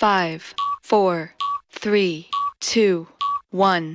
5, 4, 3, 2, 1.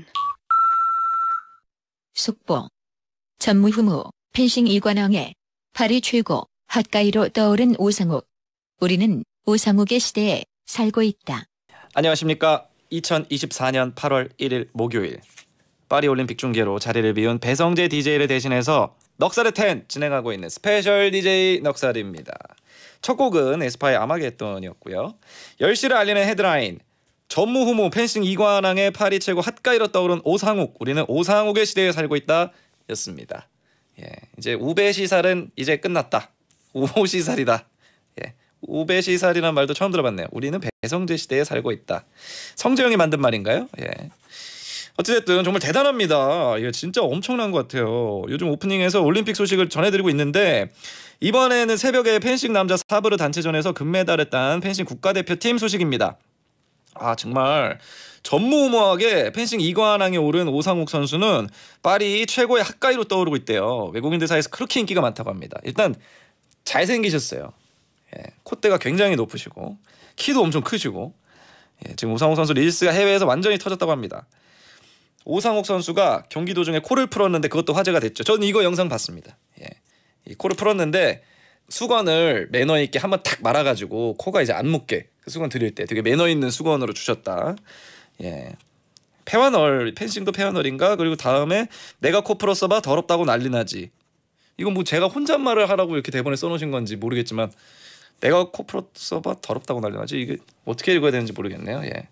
속보. 전무후무 펜싱 이관왕의 파리 최고 핫가이로 떠오른 오상욱. 우리는 오상욱의 시대에 살고 있다. 안녕하십니까. 2024년 8월 1일 목요일 파리올림픽 중계로 자리를 비운 배성재 DJ를 대신해서 넉살의 10 진행하고 있는 스페셜 DJ 넉살입니다. 첫 곡은 에스파의 아마겟돈이었고요. 10시를 알리는 헤드라인, 전무후무 펜싱 이관왕의 파리 최고 핫가이로 떠오른 오상욱, 우리는 오상욱의 시대에 살고 있다 였습니다. 예, 이제 우배시살은 이제 끝났다. 우호시살이다. 예, 우배시살이라는 말도 처음 들어봤네요. 우리는 배성재 시대에 살고 있다. 성재형이 만든 말인가요? 예. 어찌됐든 정말 대단합니다. 이거 진짜 엄청난 것 같아요. 요즘 오프닝에서 올림픽 소식을 전해드리고 있는데 이번에는 새벽에 펜싱 남자 사브르 단체전에서 금메달을 딴 펜싱 국가대표팀 소식입니다. 아, 정말 전무후무하게 펜싱 이관왕에 오른 오상욱 선수는 파리 최고의 핫가이로 떠오르고 있대요. 외국인들 사이에서 그렇게 인기가 많다고 합니다. 일단 잘생기셨어요. 예, 콧대가 굉장히 높으시고 키도 엄청 크시고, 예, 지금 오상욱 선수 릴스가 해외에서 완전히 터졌다고 합니다. 오상욱 선수가 경기 도중에 코를 풀었는데 그것도 화제가 됐죠. 저는 이거 영상 봤습니다. 예, 이 코를 풀었는데 수건을 매너 있게 한번 탁 말아가지고 코가 이제 안 묻게, 그 수건 드릴 때 되게 매너 있는 수건으로 주셨다. 예, 페와널, 펜싱도 페와널인가? 그리고 다음에 내가 코 풀었어봐 더럽다고 난리나지. 이건 뭐 제가 혼잣말을 하라고 이렇게 대본에 써놓으신 건지 모르겠지만 내가 코 풀었어봐 더럽다고 난리나지. 이게 어떻게 읽어야 되는지 모르겠네요. 예.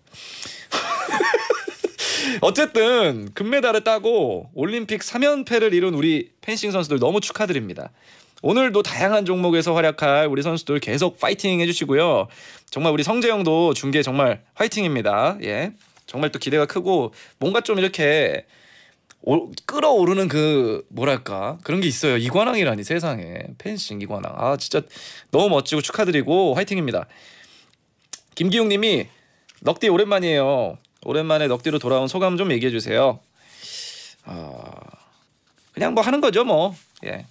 어쨌든 금메달을 따고 올림픽 3연패를 이룬 우리 펜싱 선수들 너무 축하드립니다. 오늘도 다양한 종목에서 활약할 우리 선수들 계속 파이팅 해주시고요. 정말 우리 성재형도 중계 정말 화이팅입니다. 예, 정말 또 기대가 크고 뭔가 좀 이렇게 끌어오르는 그 뭐랄까 그런 게 있어요. 이관왕이라니, 세상에. 펜싱 이관왕. 아, 진짜 너무 멋지고 축하드리고 화이팅입니다. 김기웅님이 넉디 오랜만이에요. 오랜만에 넉디로 돌아온 소감 좀 얘기해 주세요. 그냥 뭐 하는 거죠 뭐. 예.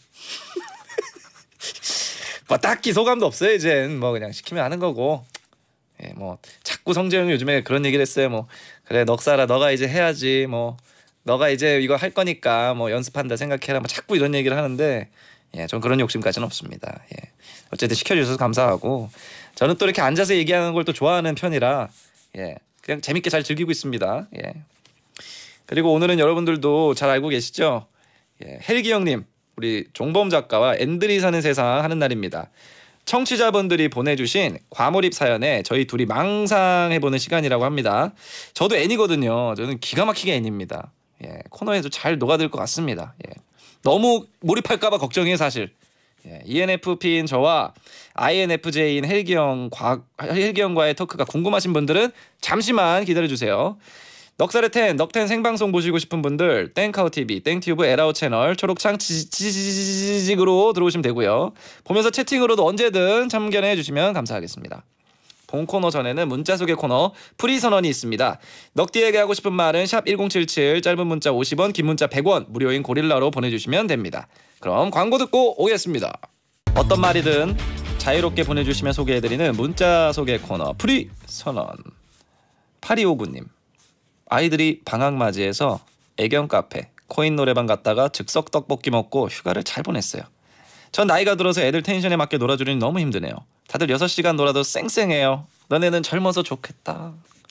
뭐 딱히 소감도 없어요. 이젠 뭐 그냥 시키면 하는 거고. 예, 뭐 자꾸 성재형이 요즘에 그런 얘기를 했어요. 뭐 그래 넉살아 너가 이제 해야지, 뭐 너가 이제 이거 할 거니까 뭐 연습한다 생각해라, 뭐 자꾸 이런 얘기를 하는데, 예, 전 그런 욕심까지는 없습니다. 예, 어쨌든 시켜주셔서 감사하고 저는 또 이렇게 앉아서 얘기하는 걸 또 좋아하는 편이라, 예, 그냥 재밌게 잘 즐기고 있습니다. 예. 그리고 오늘은 여러분들도 잘 알고 계시죠? 예, 헬기 형님, 우리 종범 작가와 앤들이 사는 세상 하는 날입니다. 청취자분들이 보내주신 과몰입 사연에 저희 둘이 망상해보는 시간이라고 합니다. 저도 N이거든요. 저는 기가 막히게 N입니다. 예, 코너에도 잘 녹아들 것 같습니다. 예, 너무 몰입할까봐 걱정이에요 사실. 예, ENFP인 저와 INFJ인 헬기형과의 토크가 궁금하신 분들은 잠시만 기다려주세요. 넉살의 10, 넉텐 생방송 보시고 싶은 분들 땡카우TV, 땡튜브, 에라오 채널 초록창 지직으로 들어오시면 되고요. 보면서 채팅으로도 언제든 참견해 주시면 감사하겠습니다. 본 코너 전에는 문자 소개 코너 프리 선언이 있습니다. 넉디에게 하고 싶은 말은 샵 1077, 짧은 문자 50원, 긴 문자 100원, 무료인 고릴라로 보내주시면 됩니다. 그럼 광고 듣고 오겠습니다. 어떤 말이든 자유롭게 보내주시면 소개해드리는 문자 소개 코너 프리 선언. 8259님, 아이들이 방학 맞이해서 애견 카페, 코인 노래방 갔다가 즉석 떡볶이 먹고 휴가를 잘 보냈어요. 전 나이가 들어서 애들 텐션에 맞게 놀아주려니 너무 힘드네요. 다들 6시간 놀아도 쌩쌩해요. 너네는 젊어서 좋겠다.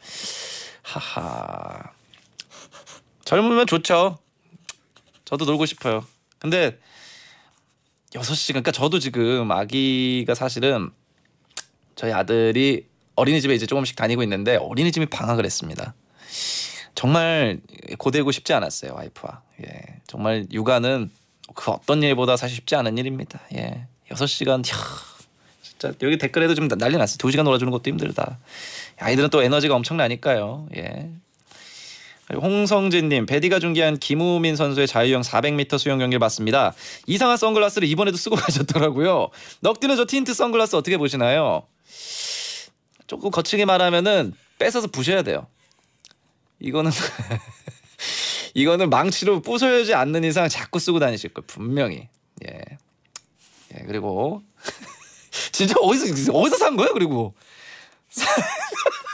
하하. 젊으면 좋죠. 저도 놀고 싶어요. 근데 6시간, 그러니까 저도 지금 아기가 사실은 저희 아들이 어린이집에 이제 조금씩 다니고 있는데 어린이집이 방학을 했습니다. 정말 고되고 싶지 않았어요, 와이프와. 예, 정말 육아는 그 어떤 일보다 사실 쉽지 않은 일입니다. 예, 6시간, 진짜 여기 댓글에도 좀 난리 났어요. 2시간 놀아주는 것도 힘들다. 아이들은 또 에너지가 엄청나니까요. 예. 홍성진님, 베디가 중계한 김우민 선수의 자유형 400m 수영 경기를 봤습니다. 이상한 선글라스를 이번에도 쓰고 가셨더라고요. 넉디는 저 틴트 선글라스 어떻게 보시나요? 조금 거칠게 말하면은 뺏어서 부셔야 돼요. 이거는 이거는 망치로 부숴야지 않는 이상 자꾸 쓰고 다니실 거예요, 분명히. 예. 예, 그리고 진짜 어디서 산 거야? 그리고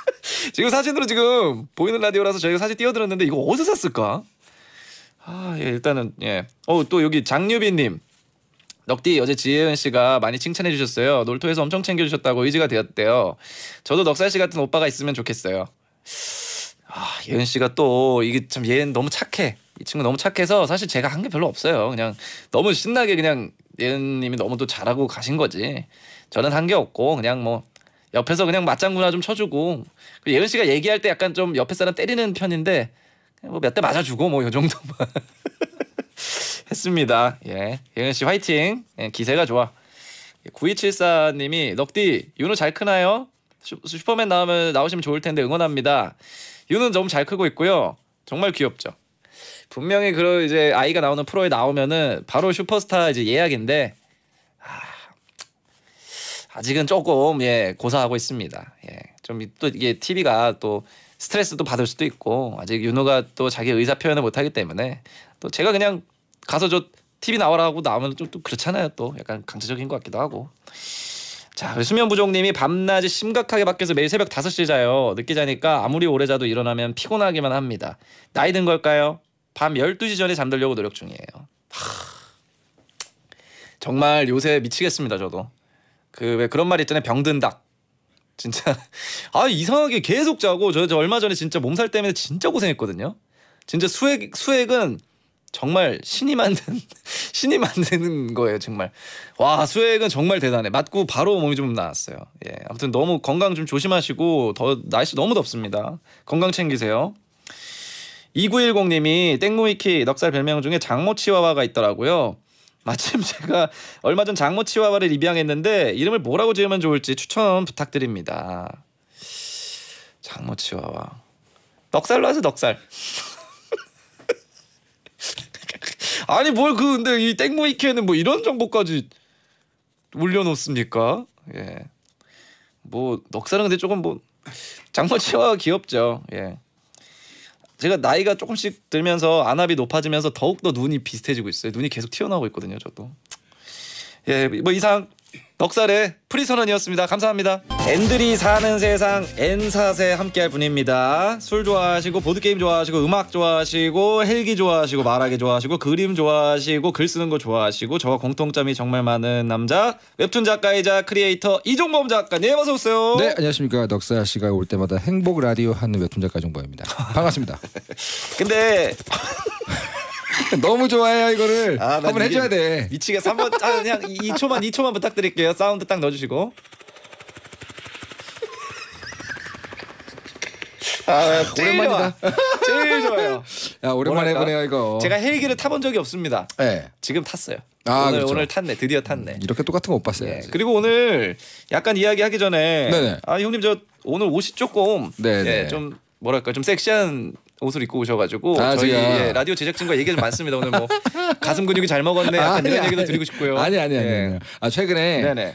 지금 사진으로 지금 보이는 라디오라서 저희가 사진 띄워드렸는데 이거 어디서 샀을까? 아, 예, 일단은 예. 또 여기 장유빈님. 넉디 어제 지혜은 씨가 많이 칭찬해 주셨어요. 놀토에서 엄청 챙겨주셨다고 의지가 되었대요. 저도 넉살 씨 같은 오빠가 있으면 좋겠어요. 예은 씨가 또 이게 참 예은 너무 착해. 이 친구 너무 착해서 사실 제가 한 게 별로 없어요. 그냥 너무 신나게 그냥 예은님이 너무 또 잘하고 가신 거지. 저는 한 게 없고 그냥 뭐 옆에서 그냥 맞장구나 좀 쳐주고 예은 씨가 얘기할 때 약간 좀 옆에 사람 때리는 편인데 뭐 몇 대 맞아주고 뭐 요 정도만 했습니다. 예, 예은 씨 화이팅. 예, 기세가 좋아. 9274님이 넉디 윤호 잘 크나요? 슈퍼맨 나오시면 좋을 텐데 응원합니다. 윤은 너무 잘 크고 있고요. 정말 귀엽죠. 분명히 그 이제 아이가 나오는 프로에 나오면은 바로 슈퍼스타 이제 예약인데 아직은 조금 예 고사하고 있습니다. 예, 좀 또 이게 TV가 또 스트레스도 받을 수도 있고 아직 윤호가 또 자기 의사 표현을 못하기 때문에 또 제가 그냥 가서 저 TV 나와라 하고 나오면 좀 또 그렇잖아요. 또 약간 강제적인 것 같기도 하고. 자, 수면 부족님이 밤낮이 심각하게 바뀌어서 매일 새벽 5시에 자요. 늦게 자니까 아무리 오래 자도 일어나면 피곤하기만 합니다. 나이 든 걸까요? 밤 12시 전에 잠들려고 노력 중이에요. 정말 요새 미치겠습니다. 저도. 왜 그런 말 있잖아요. 병든 닭. 진짜 이상하게 계속 자고 저 얼마 전에 진짜 몸살 때문에 진짜 고생했거든요. 진짜 수액은 정말 신이 만드는 거예요. 정말 와 수액은 정말 대단해. 맞고 바로 몸이 좀 나았어요. 예, 아무튼 너무 건강 좀 조심하시고 날씨 너무 덥습니다. 건강 챙기세요. 2910님이 땡무이키 넉살 별명 중에 장모치와와가 있더라고요. 마침 제가 얼마 전 장모치와와를 입양했는데 이름을 뭐라고 지으면 좋을지 추천 부탁드립니다. 장모치와와 넉살로 하세요. 넉살. 아니 뭘 근데 이 땡무이키에는 뭐 이런 정보까지 올려놓습니까? 예. 뭐 넉살은 근데 조금 뭐 장모치와와 귀엽죠. 예. 제가 나이가 조금씩 들면서 안압이 높아지면서 더욱더 눈이 비슷해지고 있어요. 눈이 계속 튀어나오고 있거든요. 저도. 예, 뭐 이상 넉살의 프리선언이었습니다. 감사합니다. 앤들이 사는 세상 N사세 함께할 분입니다. 술 좋아하시고 보드게임 좋아하시고 음악 좋아하시고 헬기 좋아하시고 말하기 좋아하시고 그림 좋아하시고 글 쓰는 거 좋아하시고 저와 공통점이 정말 많은 남자 웹툰 작가이자 크리에이터 이종범 작가님 어서 오세요. 네, 안녕하십니까. 넉살 씨가 올 때마다 행복 라디오 하는 웹툰 작가 종범입니다. 반갑습니다. 근데 너무 좋아해요 이거를. 한번 해줘야 돼. 미치겠어. 한번 그냥 2초만 부탁드릴게요. 사운드 딱 넣어주시고. 오랜만이다. 제일 좋아요. 야 오랜만에 뭐랄까? 해보네요 이거. 제가 헬기를 타본 적이 없습니다. 네. 지금 탔어요. 그렇죠. 오늘 탔네. 드디어 탔네. 이렇게 똑같은 거 못 봤어요. 예. 그리고 오늘 약간 이야기하기 전에 네네. 형님 저 오늘 옷이 조금 네네. 예, 좀 뭐랄까 좀 섹시한 옷을 입고 오셔가지고 저희 제가... 라디오 제작진과 얘기가 좀 많습니다. 오늘 뭐 가슴 근육이 잘 먹었네. 약간 이런 얘기도 드리고 싶고요. 아니. 예. 최근에 네네.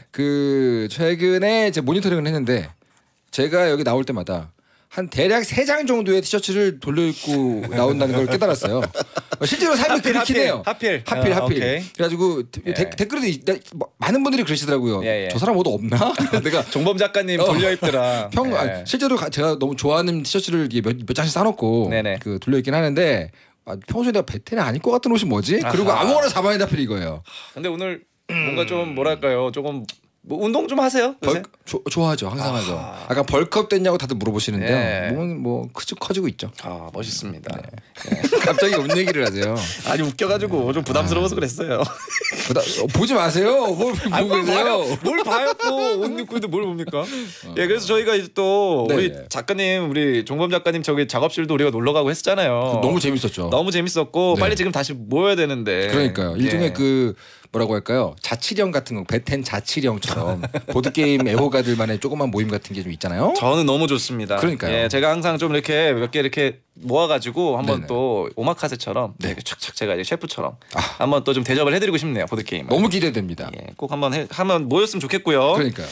최근에 이제 모니터링을 했는데 제가 여기 나올 때마다 한 대략 3장 정도의 티셔츠를 돌려 입고 나온다는 걸 깨달았어요. 실제로 삶이 그렇긴 해요. 하필. 하필. 그래가지고 예. 댓글에도 많은 분들이 그러시더라고요. 예. 저 사람 옷 없나? 내가 종범 작가님 돌려 입더라. 실제로 제가 너무 좋아하는 티셔츠를 몇 장씩 싸놓고 네네. 돌려 입긴 하는데 평소에 내가 베테는 아닐 것 같은 옷이 뭐지? 그리고 아무거나 잡아야 하필 이거예요. 근데 오늘 뭔가 좀 뭐랄까요? 조금 뭐 운동 좀 하세요? 좋아하죠. 항상 하죠. 약간 벌크업 됐냐고 다들 물어보시는데요. 네. 몸은 뭐 커지고 있죠. 멋있습니다. 네. 갑자기 옷 얘기를 하세요. 아니 웃겨가지고 좀 부담스러워서 그랬어요. 보지 마세요. 뭘 보고 계세요? 뭘 봐요 또 옷 입고 있는데 뭘 봅니까? 예, 그래서 저희가 이제 또 네. 우리 작가님, 우리 종범 작가님 저기 작업실도 우리가 놀러 가고 했잖아요. 너무 재밌었죠. 너무 재밌었고 네. 빨리 지금 다시 모여야 되는데. 그러니까요. 일종의 뭐라고 할까요? 자치령 같은 거, 베텐 자치령처럼 보드게임 애호가들만의 조그만 모임 같은 게 좀 있잖아요. 저는 너무 좋습니다. 그러니까요. 예, 제가 항상 좀 이렇게 몇 개 이렇게 모아가지고 한번 네네. 또 오마카세처럼 네. 착착 제가 이제 셰프처럼 한번 또 좀 대접을 해드리고 싶네요. 보드게임. 너무 기대됩니다. 예, 꼭 한번 모였으면 좋겠고요. 그러니까요.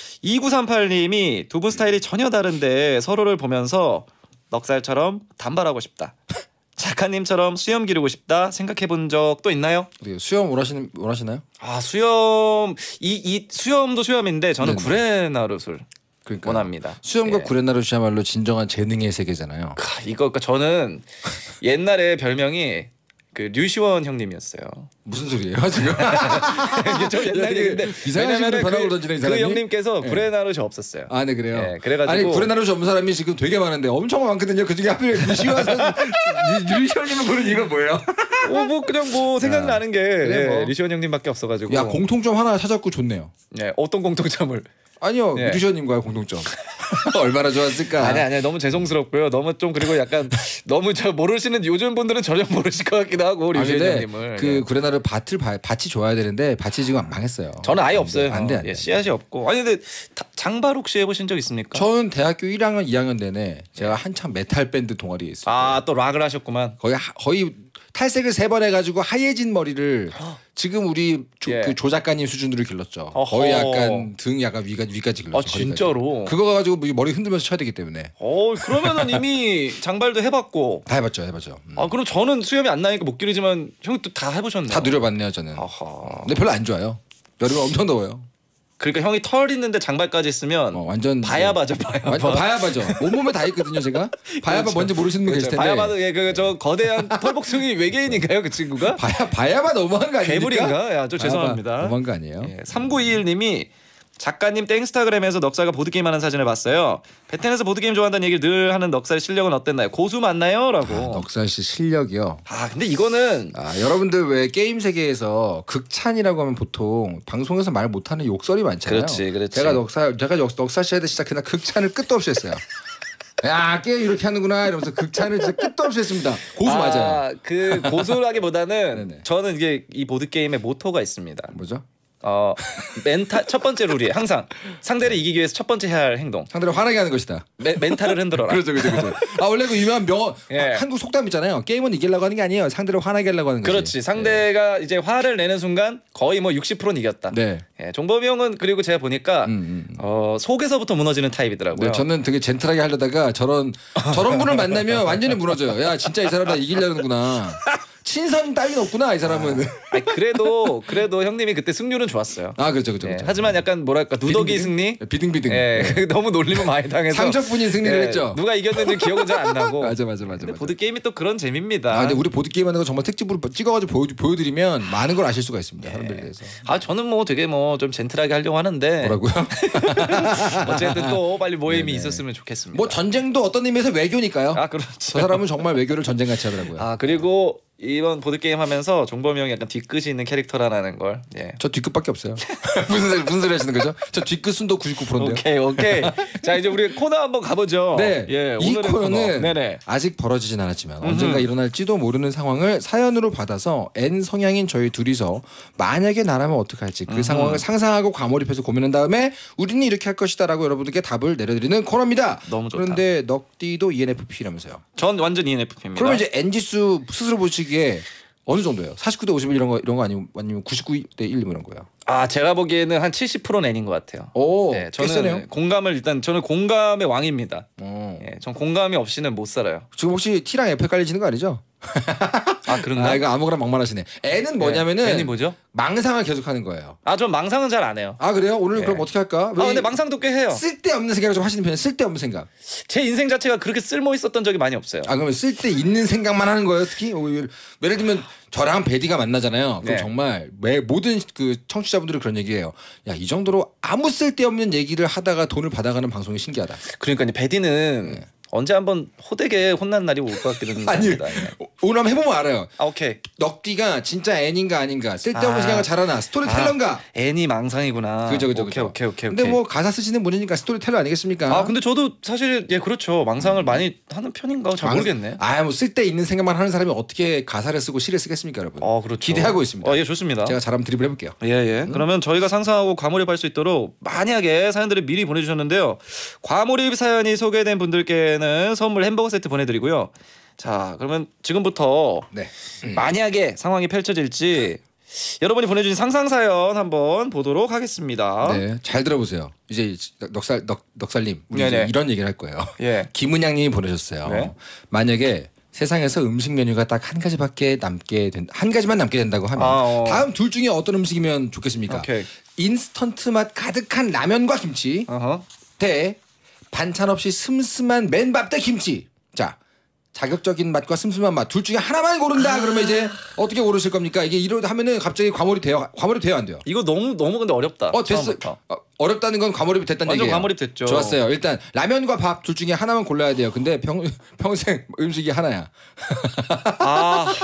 2938님이 두 분 스타일이 전혀 다른데 서로를 보면서 넉살처럼 단발하고 싶다. 작가님처럼 수염 기르고 싶다 생각해 본 적도 있나요? 수염 원하시나요? 수염 이 수염도 수염인데 저는 네네. 구레나룻을 그러니까 원합니다. 수염과 예. 구레나루시야말로 진정한 재능의 세계잖아요. 이거 그러니까 저는 옛날에 별명이 그 류시원 형님이었어요. 무슨 소리예요 지금? 이게 좀 옛날 되게 얘기인데 이상한 식으로 변화구를 던지네, 이 그 사람이. 형님께서 예. 구레나룻이 없었어요. 아, 네 그래요. 예, 그래가지고 아니 구레나루시 없는 사람이 지금 되게 많은데 엄청 많거든요. 그 중에 하필 류시원님은 그런 이유가 뭐예요? 뭐 그냥 뭐 생각나는 게 그래, 뭐. 류시원 형님밖에 없어가지고. 야 공통점 하나 찾았고 좋네요. 예, 어떤 공통점을? 아니요 예. 류시원님과의 공통점. 얼마나 좋았을까. 아니 너무 죄송스럽고요. 너무 좀 그리고 약간 너무 저 모르시는 요즘 분들은 전혀 모르실 것 같기도 하고 아, 류시원 근데 형님을. 그 예. 구레나루 밭이 좋아야 되는데 밭이 지금 망했어요. 저는 아예 안 돼, 없어요. 안 돼. 예, 씨앗이 없고. 아니 근데 장발 혹시 해보신 적 있습니까? 저는 대학교 1학년 2학년 내내 제가 한참 메탈 밴드 동아리에 있어요. 또 락을 하셨구만. 거의 탈색을 3번 해가지고 하얘진 머리를 지금 우리 예. 조 작가님 수준으로 길렀죠. 어허. 거의 약간 등 약간 위까지 길렀죠. 거기까지. 진짜로? 그거 가지고 머리 흔들면서 쳐야 되기 때문에 그러면은 이미 장발도 해봤고. 다 해봤죠. 그럼 저는 수염이 안 나니까 못 기르지만 형이 또 다 해보셨네요. 다 누려봤네요 저는. 아하. 근데 별로 안 좋아요. 여름에 엄청 더워요. 그러니까 형이 털 있는데 장발까지 있으면 완전 바야바죠, 바야바. 완전 바야바죠. 온몸에 다 있거든요 제가. 바야바 뭔지 모르시는 분 계실 텐데. 바야바도 그 거대한 털복숭이 외계인인가요, 그 친구가? 바야바 너무한 거 아닙니까? 괴물인가? 야, 좀 죄송합니다. 너무한 거 아니에요? 3921님이 작가님 땡스타그램에서 넉살과 보드게임 하는 사진을 봤어요. 베텐에서 보드게임 좋아한다는 얘기를 늘 하는 넉살의 실력은 어땠나요? 고수 맞나요? 라고. 넉살 씨 실력이요. 근데 이거는 여러분들 왜 게임 세계에서 극찬이라고 하면 보통 방송에서 말 못하는 욕설이 많잖아요. 그렇지. 제가 넉살 씨한테 진짜 그날 극찬을 끝도 없이 했어요. 야 게임 이렇게 하는구나 이러면서 극찬을 진짜 끝도 없이 했습니다. 고수 맞아요. 그 고수라기보다는 네네. 저는 이게 이 보드 게임의 모토가 있습니다. 뭐죠? 멘탈 첫 번째 룰이 항상 상대를 이기기 위해서 첫 번째 해야 할 행동. 상대를 화나게 하는 것이다. 멘탈을 흔들어라. 그렇죠. 원래 그 유명한 예. 한국 속담 있잖아요. 게임은 이기려고 하는 게 아니에요. 상대를 화나게 하려고 하는 거지. 그렇지. 상대가 이제 화를 내는 순간 거의 뭐 60%는 이겼다. 네. 예, 종범이 형은 그리고 제가 보니까 속에서부터 무너지는 타입이더라고요. 네, 저는 되게 젠틀하게 하려다가 저런 분을 만나면 완전히 무너져요. 야 진짜 이 사람 나 이기려는구나. 친선 따윈 없구나 이 사람은. 그래도 형님이 그때 승률은 좋았어요. 그렇죠. 예, 하지만 약간 뭐랄까 누더기 승리. 비등비등. 예, 너무 놀림을 많이 당해서 상처뿐인 승리를 했죠. 누가 이겼는지 기억은 잘 안 나고. 맞아. 근데 보드 게임이 또 그런 재미입니다. 근데 우리 보드 게임 하는 거 정말 특집으로 찍어가지고 보여드리면 많은 걸 아실 수가 있습니다. 사람들에 대해서. 저는 뭐 되게 뭐 좀 젠틀하게 하려고 하는데. 뭐라고요? 어쨌든 또 빨리 모임이 있었으면 좋겠습니다. 뭐 전쟁도 어떤 의미에서 외교니까요. 그렇죠. 저 사람은 정말 외교를 전쟁같이 하더라고요. 그리고 이번 보드 게임 하면서 종범이 형이 약간 뒤끝이 있는 캐릭터라는 걸. 예. 저 뒤끝밖에 없어요. 무슨 소리 하시는 거죠? 저 뒤끝 순도 99%인데요. 오케이. 자 이제 우리 코너 한번 가보죠. 네, 예, 이 오늘의 코너는 네네. 아직 벌어지진 않았지만 언젠가 일어날지도 모르는 상황을 사연으로 받아서 N 성향인 저희 둘이서 만약에 나라면 어떡할지 그 상황을 상상하고 과몰입해서 고민한 다음에 우리는 이렇게 할 것이다라고 여러분들께 답을 내려드리는 코너입니다. 너무 좋다. 그런데 넉디도 ENFP라면서요. 전 완전 ENFP입니다. 그러면 이제 N지수 스스로 보시기에 어느 정도예요? 49대 51 이런 거 아니면 99대 1 이런 거예요? 제가 보기에는 한 70%는 N인 것 같아요. 오, 네, 꽤 세네요. 저는 공감의 왕입니다. 예, 전 공감이 없이는 못 살아요. 지금 혹시 T랑 F 헷갈리시는 거 아니죠? 그런가? 이거 아무거나 막말하시네. N은 뭐냐면은 N이 뭐죠? 망상을 계속하는 거예요. 전 망상은 잘 안 해요. 그래요? 오늘 네. 그럼 어떻게 할까? 근데 망상도 꽤 해요. 쓸데없는 생각을 좀 하시는 편이에요. 쓸데없는 생각. 제 인생 자체가 그렇게 쓸모 있었던 적이 많이 없어요. 그러면 쓸데 있는 생각만 하는 거예요. 특히 예를 들면 저랑 베디가 만나잖아요. 그럼 네. 정말 모든 그 청취자분들이 그런 얘기해요. 야, 이 정도로 아무 쓸데없는 얘기를 하다가 돈을 받아가는 방송이 신기하다. 그러니까 이제 베디는 언제 한번 호되게 혼난 날이 올 것 같기는 합니다. 오늘 한번 해보면 알아요. 오케이. 넉디가 진짜 N인가 아닌가, 쓸데없는 생각을 잘하나, 스토리텔러인가. N이 망상이구나. 그죠. 오케이. 근데 뭐 가사 쓰시는 분이니까 스토리텔러 아니겠습니까? 근데 저도 사실 그렇죠. 망상을 많이 하는 편인가 잘 모르겠네. 뭐 쓸데 있는 생각만 하는 사람이 어떻게 가사를 쓰고 시를 쓰겠습니까, 여러분? 그렇죠. 기대하고 있습니다. 예, 좋습니다. 제가 잘 한번 드립을 해볼게요. 예. 그러면 저희가 상상하고 과몰입할 수 있도록 만약에 사연들을 미리 보내주셨는데요. 과몰입 사연이 소개된 분들께는 선물 햄버거 세트 보내드리고요. 자, 그러면 지금부터 네. 만약에 상황이 펼쳐질지 여러분이 보내주신 상상 사연 한번 보도록 하겠습니다. 네, 잘 들어보세요. 이제 넉살님, 우리 네네. 이제 이런 얘기를 할 거예요. 예. 김은양님이 보내셨어요. 네. 만약에 세상에서 음식 메뉴가 딱 한 가지만 남게 된다고 하면 다음 둘 중에 어떤 음식이면 좋겠습니까? 오케이. 인스턴트 맛 가득한 라면과 김치, 어허. 대 반찬 없이 슴슴한 맨밥 대 김치. 자, 자극적인 맛과 슴슴한 맛 둘 중에 하나만 고른다. 그러면 이제 어떻게 고르실 겁니까? 이게 이러다 하면은 갑자기 과몰입 돼요 안 돼요? 이거 너무 근데 어렵다. 됐어. 처음부터. 어렵다는 건 과몰입이 됐다는 완전 얘기예요. 과몰입 됐죠. 좋았어요. 일단 라면과 밥 둘 중에 하나만 골라야 돼요. 근데 평생 음식이 하나야. 아.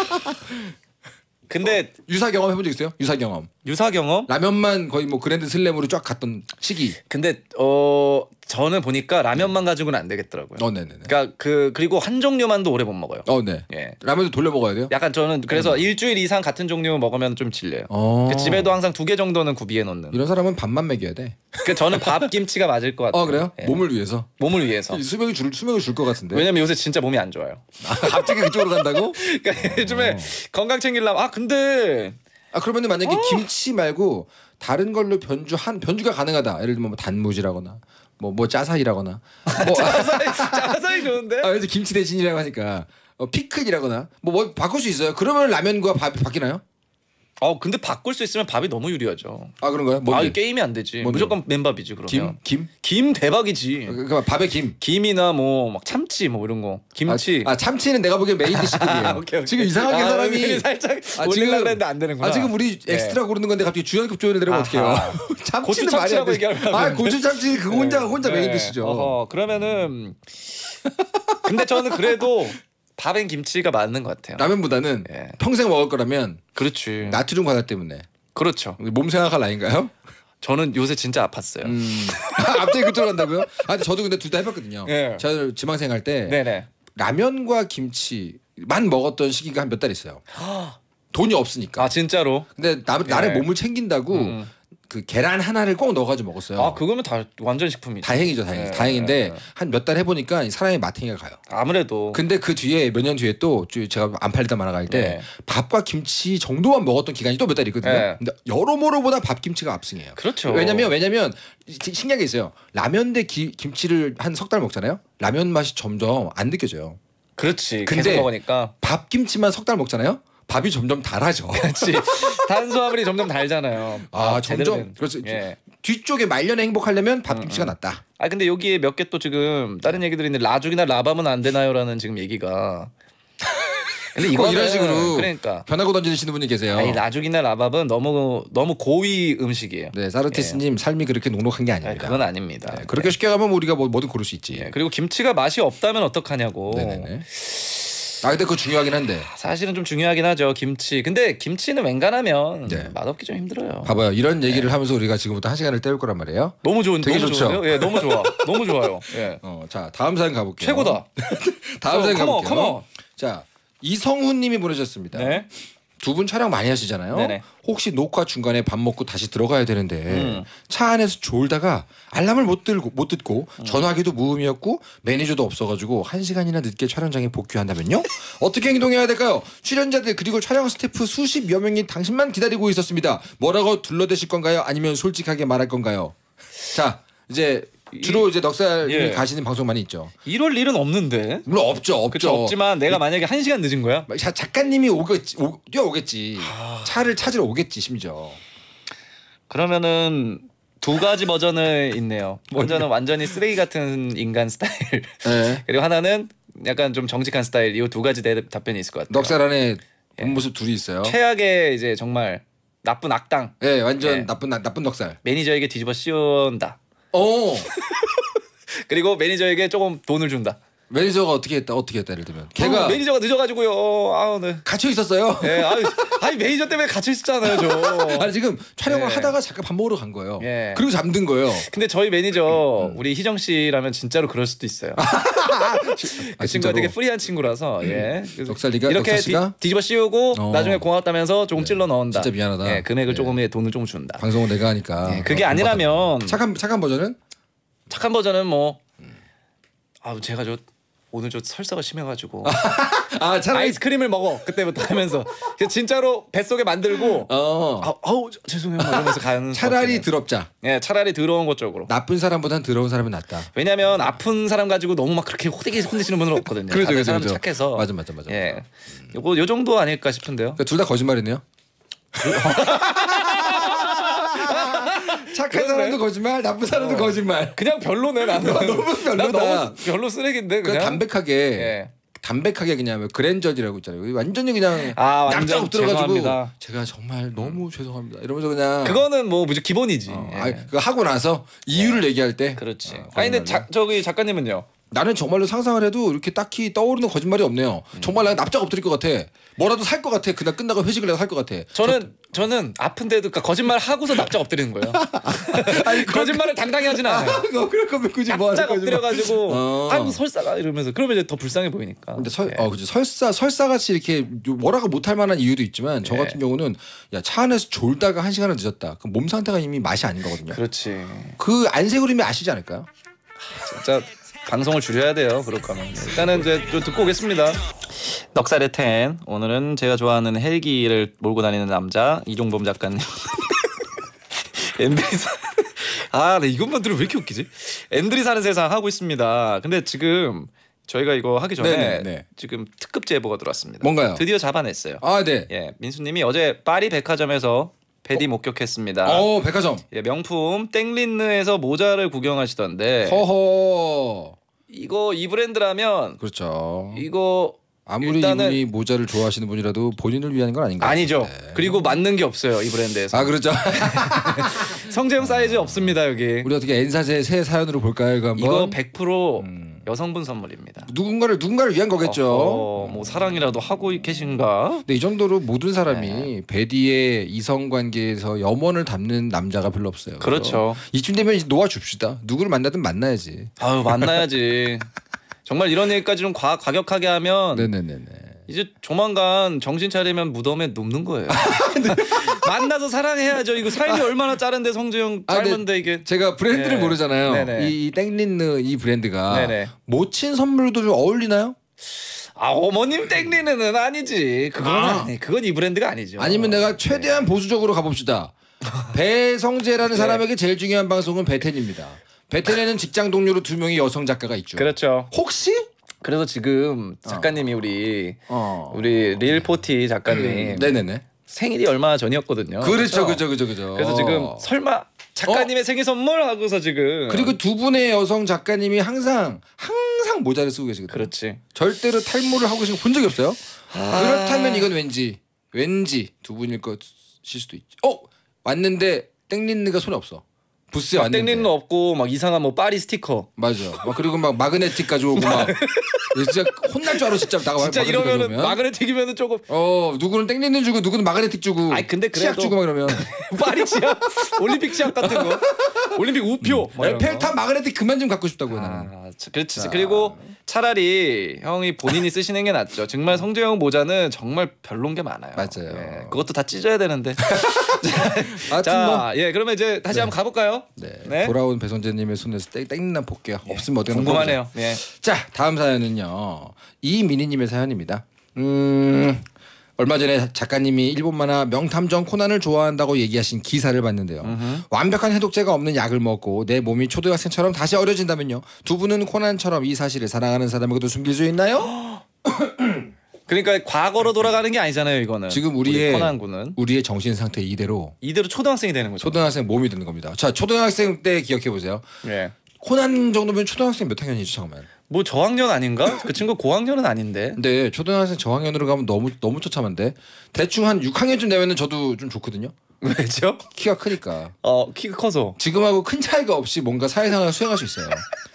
근데 유사 경험 해본 적 있어요? 유사 경험. 유사 경험? 라면만 거의 뭐 그랜드 슬램으로 쫙 갔던 시기. 근데 저는 보니까 라면만 가지고는 안 되겠더라고요. 네네네. 그러니까 그리고 한 종류만도 오래 못 먹어요. 네. 예. 라면도 돌려 먹어야 돼요? 약간 저는 그래서 일주일 이상 같은 종류 먹으면 좀 질려요. 그 집에도 항상 2개 정도는 구비해 놓는. 이런 사람은 밥만 먹여야 돼. 그 저는 밥 김치가 맞을 것 같아요. 그래요? 예. 몸을 위해서. 몸을 위해서. 수명을 줄 것 같은데. 왜냐면 요새 진짜 몸이 안 좋아요. 갑자기 그쪽으로 간다고? 그러니까 요즘에 건강 챙기려면 근데 그러면은 만약에 김치 말고 다른 걸로 변주가 가능하다. 예를 들면 뭐 단무지라거나 뭐 짜사이라거나. 짜사이 좋은데? 그래서 김치 대신이라고 하니까 피클이라거나 뭐 바꿀 수 있어요. 그러면 라면과 밥이 바뀌나요? 근데 바꿀 수 있으면 밥이 너무 유리하죠. 그런가요? 이 게임이 안 되지. 무조건 맨밥이지 그러면. 김 대박이지. 그러니까 밥에 김. 김이나 뭐 막 참치 뭐 이런 거. 김치. 참치는 내가 보기엔 메인 디시급이에요. 오케이. 지금 이상하게 사람이 살짝 올리려고 그랬는데 안 되는구나. 지금 우리 엑스트라 고르는 건데 갑자기 주연급 조연을 내려면 어떡해요? 고추 참치라고 얘기하면 고추 참치 그거 혼자 메인 디시죠. 그러면은 근데 저는 그래도 밥엔 김치가 맞는 것 같아요. 라면보다는 평생 먹을 거라면 그렇지. 나트륨 과다 때문에. 그렇죠. 몸 생각할 나인가요? 저는 요새 진짜 아팠어요. 갑자기 그쪽으로 간다고요? 근데 저도 근데 둘 다 해봤거든요. 저 지망생 할 때 네네. 라면과 김치만 먹었던 시기가 한 몇 달 있어요. 돈이 없으니까. 진짜로? 근데 나를 몸을 챙긴다고 그 계란 하나를 꼭 넣어가지고 먹었어요. 그거면 다 완전 식품이죠. 다행이죠, 다행인데 한 몇 달 해보니까 사람의 마탱이가 가요. 아무래도. 근데 그 뒤에 몇 년 뒤에 또 제가 안 팔리다 말아갈 때 밥과 김치 정도만 먹었던 기간이 또 몇 달 있거든요. 근데 여러모로보다 밥 김치가 압승해요. 그렇죠. 왜냐면 신기한 게 있어요. 라면 대 김치를 한 석 달 먹잖아요. 라면 맛이 점점 안 느껴져요. 그렇지. 근데 계속 먹으니까. 밥 김치만 석 달 먹잖아요. 밥이 점점 달아져. 그렇지. 탄수화물이 점점 달잖아요. 점점. 그래서 뒤쪽에 말년에 행복하려면 밥 김치가 낫다. 근데 여기에 몇 개 또 지금 다른 얘기들이 있는데 라죽이나 라밤은 안 되나요라는 지금 얘기가. 근데 이거 이런 식으로 그러니까 변하고 던지시는 분이 계세요. 라죽이나 라밥은 너무 고위 음식이에요. 네, 사르테스님 삶이 그렇게 녹록한 게 아닙니다. 그건 아닙니다. 그렇게 쉽게 가면 우리가 뭐든 고를 수 있지. 그리고 김치가 맛이 없다면 어떡하냐고. 네네네. 근데 그거 중요하긴 한데. 사실은 좀 중요하긴 하죠. 김치. 근데 김치는 웬간하면 맛없기 좀 힘들어요. 봐봐요. 이런 얘기를 하면서 우리가 지금부터 한 시간을 때울 거란 말이에요. 너무 되게 너무 좋죠. 좋은데요? 너무 좋아. 너무 좋아요. 자, 다음 사연 가볼게요. 최고다. 다음 사연 가볼게요. 컴온. 자, 이성훈님이 보내셨습니다. 네. 두 분 촬영 많이 하시잖아요. 네네. 혹시 녹화 중간에 밥 먹고 다시 들어가야 되는데 차 안에서 졸다가 알람을 못 듣고 전화기도 무음이었고 매니저도 없어가지고 1시간이나 늦게 촬영장에 복귀한다면요? 어떻게 행동해야 될까요? 출연자들 그리고 촬영 스태프 수십여 명이 당신만 기다리고 있었습니다. 뭐라고 둘러대실 건가요? 아니면 솔직하게 말할 건가요? 자, 이제 주로 이제 넉살님이 가시는 방송 많이 있죠. 이럴 일은 없는데. 물론 없죠. 그쵸, 없지만 내가 만약에 1시간 늦은 거야? 작가님이 뛰어오겠지. 차를 찾으러 오겠지 심지어. 그러면은 두 가지 버전을 있네요. 먼저는 완전히 쓰레기 같은 인간 스타일. 그리고 하나는 약간 좀 정직한 스타일. 이 두 가지 답변이 있을 것 같아요. 넉살 안에 본 모습 둘이 있어요. 최악의 이제 정말 나쁜 악당. 완전 나쁜 넉살. 매니저에게 뒤집어 씌운다. 그리고 매니저에게 조금 돈을 준다. 매니저가 어떻게 했다 예를 들면 걔가 매니저가 늦어가지고요. 갇혀 있었어요. 아니 매니저 때문에 갇혀 있었잖아요, 저. 지금 촬영을 하다가 잠깐 밥 먹으러 간 거예요. 그리고 잠든 거예요. 근데 저희 매니저 우리 희정 씨라면 진짜로 그럴 수도 있어요. 그 친구가 되게 프리한 친구라서 넉살이가 이렇게 뒤집어 씌우고 나중에 고맙다면서 조금 찔러 넣은다. 진짜 미안하다. 금액을 돈을 조금 준다. 방송을 내가 하니까. 그게 아니라면 착한 버전은? 착한 버전은 뭐 제가 오늘 설사가 심해가지고 차라리 아이스크림을 먹어 그때부터 하면서 진짜로 뱃속에 만들고 죄송해요 이러면서 가는 차라리 더럽자. 차라리 더러운 것 쪽으로. 나쁜 사람보단 더러운 사람은 낫다. 왜냐면 아픈 사람 가지고 너무 막 그렇게 혼내시는 분은 없거든요. 그렇죠. 사람 착해서. 맞아. 요 정도 아닐까 싶은데요. 둘 다 거짓말이네요. 착한 사람도 거짓말, 나쁜 사람도 거짓말. 그냥 별로네 나는. 너무 별로다. 난 너무 별로 쓰레기인데 그 그냥. 담백하게 예. 담백하게 그냥 그랜저지라고 있잖아요. 완전히 그냥 완전 납작 엎드려가지고 죄송합니다. 제가 정말 너무 죄송합니다. 이러면서 그냥 그거는 뭐 무조건 기본이지. 예. 그거 하고 나서 이유를 얘기할 때 그렇지. 거짓말로. 아니 근데 저기 작가님은요? 나는 정말로 상상을 해도 이렇게 딱히 떠오르는 거짓말이 없네요. 정말 나 납작 엎드릴 것 같아. 뭐라도 살 것 같아. 그날 끝나고 회식을 해서 살 것 같아. 저는 아픈데도 그러니까 거짓말 하고서 납작 엎드리는 거예요. 아니 거짓말을 당당히 하진 않아요. 그럴 거면 굳이 뭐 납작 하는 거지. 엎드려가지고 아이고 설사가 이러면서 그러면 이제 더 불쌍해 보이니까. 근데 예. 그치. 설사 같이 이렇게 뭐라고 못할 만한 이유도 있지만 저 같은 경우는 야, 차 안에서 졸다가 1시간을 늦었다. 그럼 몸 상태가 이미 맛이 아닌 거거든요. 그렇지. 그 안색으로면 아시지 않을까요? 진짜 방송을 줄여야 돼요. 그럴 거면. 일단은 이제 또 듣고 오겠습니다. 넉살의 텐. 오늘은 제가 좋아하는 헬기를 몰고 다니는 남자 이종범 작가님. 엠들이 네 이것만 들으면 왜 이렇게 웃기지? 엠들이 사는 세상 하고 있습니다. 근데 지금 저희가 이거 하기 전에 네네. 지금 특급 제보가 들어왔습니다. 뭔가요? 드디어 잡아냈어요. 아, 네. 예, 민수님이 어제 파리 백화점에서 베디 목격했습니다. 백화점. 예, 명품 땡린느에서 모자를 구경하시던데 허허. 이거 이 브랜드라면 그렇죠. 이거 아무리 일단은- 이분이 모자를 좋아하시는 분이라도 본인을 위한 건 아닌가요? 아니죠. 네. 그리고 맞는 게 없어요 이 브랜드에서. 아, 그렇죠. 성재형 사이즈 없습니다 여기. 우리 어떻게 N사제 새 사연으로 볼까요? 이거 한번. 이거 100% 여성분 선물입니다. 누군가를 위한 거겠죠. 뭐 사랑이라도 하고 계신가? 근데 이 정도로 모든 사람이 네. 베디의 이성 관계에서 염원을 담는 남자가 별로 없어요. 그렇죠. 이쯤 되면 이제 놓아줍시다. 누구를 만나든 만나야지. 아유 만나야지. 정말 이런 얘기까지 좀 과격하게 하면 네네네네. 이제 조만간 정신 차리면 무덤에 눕는 거예요. 만나서 사랑해야죠. 이거 삶이 얼마나 짧은데 성재형 짧은데 이게. 제가 브랜드를 네. 모르잖아요. 네네. 이 땡린느 이 브랜드가 네네. 모친 선물도 좀 어울리나요? 어머님 땡리는 아니지. 그건 이 브랜드가 아니죠. 아니면 내가 최대한 보수적으로 가봅시다. 배성재라는 사람에게 제일 중요한 방송은 베텐입니다. 베텐에는 직장 동료로 2명의 여성 작가가 있죠. 그렇죠. 혹시? 그래서 지금 작가님이 우리 어. 릴포티 작가님 네네네. 생일이 얼마 전이었거든요. 그렇죠. 그래서 지금 설마 작가님의 생일 선물 하고서 지금 그리고 두 분의 여성 작가님이 항상 모자를 쓰고 계시거든요. 그렇지. 절대로 탈모를 하고 계신 거 본 적이 없어요. 그렇다면 이건 왠지 두 분일 것일 수도 있지. 왔는데 땡린느가 손에 없어. 부스에 왔는데. 땡리는 없고 막 이상한 뭐 파리 스티커. 맞아. 그리고 막 마그네틱 가져오고 막 진짜 혼날 줄 알아 진짜 나가. 진짜 이러면은 마그네틱이면은 조금 누구는 땡리는 주고 누구는 마그네틱 주고. 아니, 근데 치약 그래도- 주고 막 이러면. 파리 치약, 올림픽 치약 같은 거, 올림픽 우표. 뭐 이런 거. 에펠탑 마그네틱 그만 좀 갖고 싶다고요 나는. 그렇지. 그리고 차라리 형이 본인이 쓰시는 게 낫죠. 정말 성재형 모자는 정말 별론 게 많아요. 맞아요. 예, 그것도 다 찢어야 되는데. 하여튼 뭐. 예, 그러면 이제 다시 한번 가볼까요? 네. 돌아온 배선재님의 손에서 땡난 볼게요. 없으면 어디 궁금하네요. 예. 자, 다음 사연은요. 이민희님의 사연입니다. 얼마 전에 작가님이 일본 만화 명탐정 코난을 좋아한다고 얘기하신 기사를 봤는데요. 완벽한 해독제가 없는 약을 먹고 내 몸이 초등학생처럼 다시 어려진다면요. 두 분은 코난처럼 이 사실을 사랑하는 사람에게도 숨길 수 있나요? 그러니까 과거로 돌아가는 게 아니잖아요, 이거는. 지금 우리 우리의 코난군은 우리의 정신 상태 이대로 초등학생이 되는 거죠. 초등학생 몸이 되는 겁니다. 자, 초등학생 때 기억해 보세요. 예. 코난 정도면 초등학생 몇 학년이죠, 잠깐만. 뭐 저학년 아닌가? 그 친구 고학년은 아닌데. 근데 초등학생 저학년으로 가면 너무 처참한데 대충 한 6학년쯤 되면은 저도 좀 좋거든요. 왜죠? 키가 크니까 키가 커서. 지금하고 큰 차이가 없이 뭔가 사회생활을 수행할 수 있어요.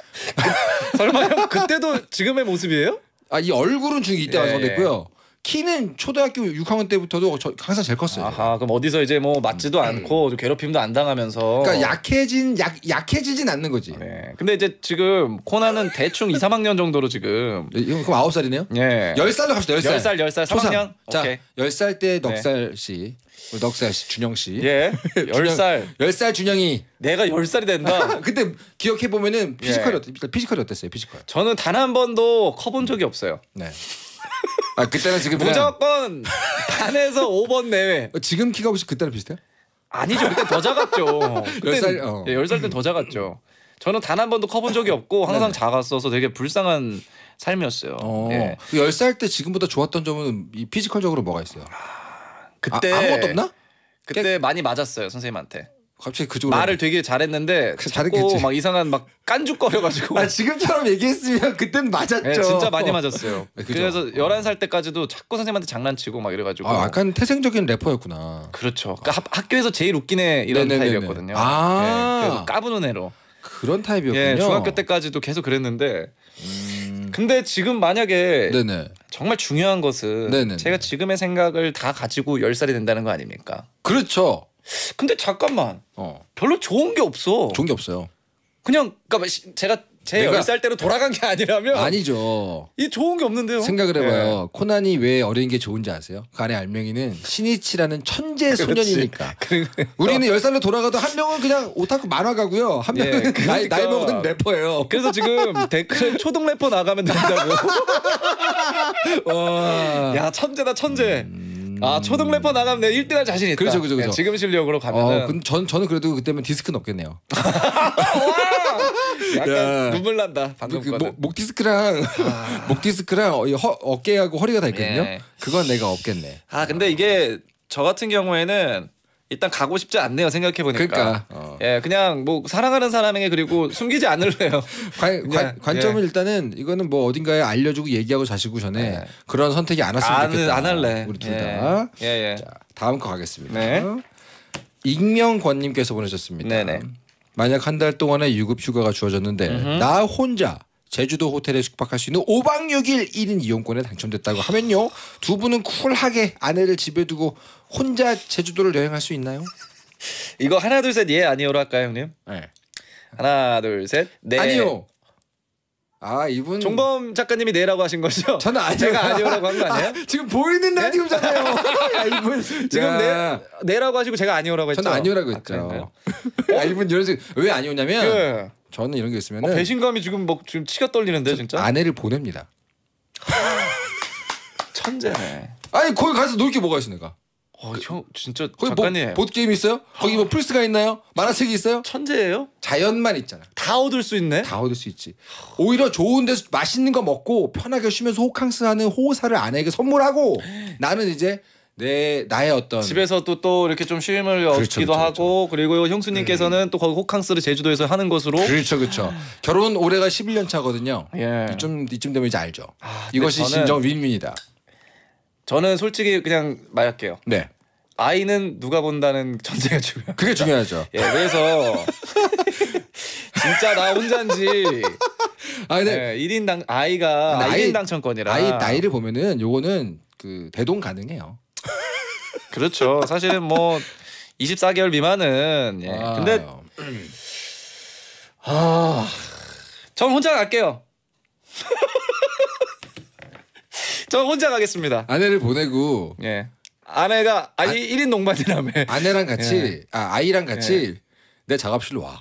설마 형 그때도 지금의 모습이에요? 이 얼굴은 중2 때 예, 완성됐고요. 키는 초등학교 6학년 때부터도 항상 제일 컸어요. 아하, 그럼 어디서 이제 뭐 맞지도 않고 좀 괴롭힘도 안 당하면서. 그러니까 약해지진 않는 거지. 네. 근데 이제 지금 코난은 대충 2, 3학년 정도로 지금. 그럼 9살이네요? 예. 10살로 갑시다. 10살. 10살, 3학년. 자, 오케이. 10살 때 넉살 씨. 우리 넉살 씨, 준영 씨. 예. 10살. 10살 준영이. 내가 10살이 된다. 그때 기억해 보면은 피지컬이 어땠어요? 피지컬. 저는 단 한 번도 커본 적이 없어요. 네. 그때는 지금 무조건 반에서 5번 내외. 지금 키가 혹시 그때랑 비슷해요? 아니죠. 그때 더 작았죠. 10살, 10살 때 더 작았죠. 저는 단 한 번도 커본 적이 없고 항상 작았어서 되게 불쌍한 삶이었어요. 예. 10살 때 지금보다 좋았던 점은 이 피지컬적으로 뭐가 있어요? 그때 아무것도 없나? 그때 많이 맞았어요 선생님한테. 갑자기 그쪽으로 말을 되게 잘했는데 자꾸 잘했겠지. 막 이상한 막 깐죽거려가지고. 아 지금처럼 얘기했으면 그땐 맞았죠. 네, 진짜 많이 맞았어요. 네, 그죠? 그래서 11살 때까지도 자꾸 선생님한테 장난치고 막 이래가지고. 아 약간 태생적인 래퍼였구나. 그렇죠. 그러니까 학교에서 제일 웃긴 애 이런 네네네네. 타입이었거든요. 아. 네, 그래서 까부는 애로. 그런 타입이었군요. 예, 중학교 때까지도 계속 그랬는데. 근데 지금 만약에 네네. 정말 중요한 것은 네네네. 제가 지금의 생각을 다 가지고 10살이 된다는 거 아닙니까? 그렇죠. 근데 잠깐만. 어 별로 좋은 게 없어. 좋은 게 없어요. 그냥 그러니까 제가 제 내가- 10살 때로 돌아간 게 아니라면 아니죠. 이 좋은 게 없는데요. 생각을 예. 해봐요. 코난이 왜 어린 게 좋은지 아세요? 그 안에 알맹이는 신이치라는 천재 그렇지. 소년이니까. 그리고 우리는 10살로 돌아가도 한 명은 그냥 오타쿠 만화가고요. 한 예, 명은 나이 그러니까. 먹은 래퍼예요. 그래서 지금 댓글에 초등 래퍼 나가면 된다고. 와. 야 천재다 천재. 아 초등 래퍼 나가면 내가 1등할 자신 있다. 그렇죠, 그렇죠, 그렇죠. 예, 지금 실력으로 가면은 저는 그래도 그때면 디스크 넣겠네요. 약간 야. 눈물 난다. 방금 거는. 목 디스크랑 목 디스크랑 어깨하고 허리가 다 있거든요. 예. 그건 내가 없겠네. 아 근데 이게 저 같은 경우에는 일단 가고 싶지 않네요. 생각해 보니까. 그러니까 예, 그냥 뭐 사랑하는 사람에게 그리고 숨기지 않을래요. 관점은 예. 일단은 이거는 뭐 어딘가에 알려주고 얘기하고 자시고 전에 예. 그런 선택이 안 왔으면 좋겠다. 안 할래. 우리 둘 다. 예, 예. 자, 다음 거 가겠습니다. 네. 익명권님께서 보내셨습니다. 네네. 만약 한 달 동안의 유급 휴가가 주어졌는데 나 혼자 제주도 호텔에 숙박할 수 있는 5박 6일 1인 이용권에 당첨됐다고 하면요. 두 분은 쿨하게 아내를 집에 두고 혼자 제주도를 여행할 수 있나요? 이거 하나 둘 셋 예 아니오로 할까요, 형님? 네. 하나 둘 셋 네. 아니요. 아 이분 종범 작가님이 네라고 하신 거죠? 저는 아니요. 제가 아니오라고 한 거 아니에요? 지금 보이는 라디오잖아요. 야, 이분 지금 야, 네라고 하시고 제가 아니오라고 했죠? 저는 아니오라고 아, 했죠. 그런가요? 아, 이분 이런 식왜 아니오냐면 예. 저는 이런 게 있으면은 배신감이 지금 막 지금 치가 떨리는데 진짜. 아내를 보냅니다. 천재네. 아니 거기 가서 놀 게 뭐가 있어 내가. 형 진짜 거기 작가님. 뭐 보드 게임 있어요? 거기 뭐 플스가 있나요? 만화책이 있어요? 천재예요? 자연만 있잖아. 다 얻을 수 있네. 다 얻을 수 있지. 오히려 좋은 데서 맛있는 거 먹고 편하게 쉬면서 호캉스하는 호사를 아내에게 선물하고 나는 이제 나의 어떤 집에서 또 이렇게 좀 쉼을 그렇죠, 얻기도 그렇죠, 하고 그리고 형수님께서는 또 거기 호캉스를 제주도에서 하는 것으로 그렇죠. 결혼 올해가 11년 차거든요. 예. 이쯤 되면 이제 알죠. 아, 근데 이것이 저는- 진정 윈윈이다. 저는 솔직히 그냥 말할게요. 네. 아이는 누가 본다는 전제가 중요해요. 그게 중요하죠. 예, 그래서 진짜 나 혼자인지 아 근데 1인당 아이가 나이- 1인 당첨권이라 아이 나이를 보면은 요거는 그 대동 가능해요. 그렇죠. 사실은 뭐 24개월 미만은 예. 아, 근데 전 혼자 갈게요. 전 혼자 가겠습니다. 아내를 보내고 예. 아내가 1인 동반이라며. 아내랑 같이 예. 아이랑 같이 내 작업실로 와.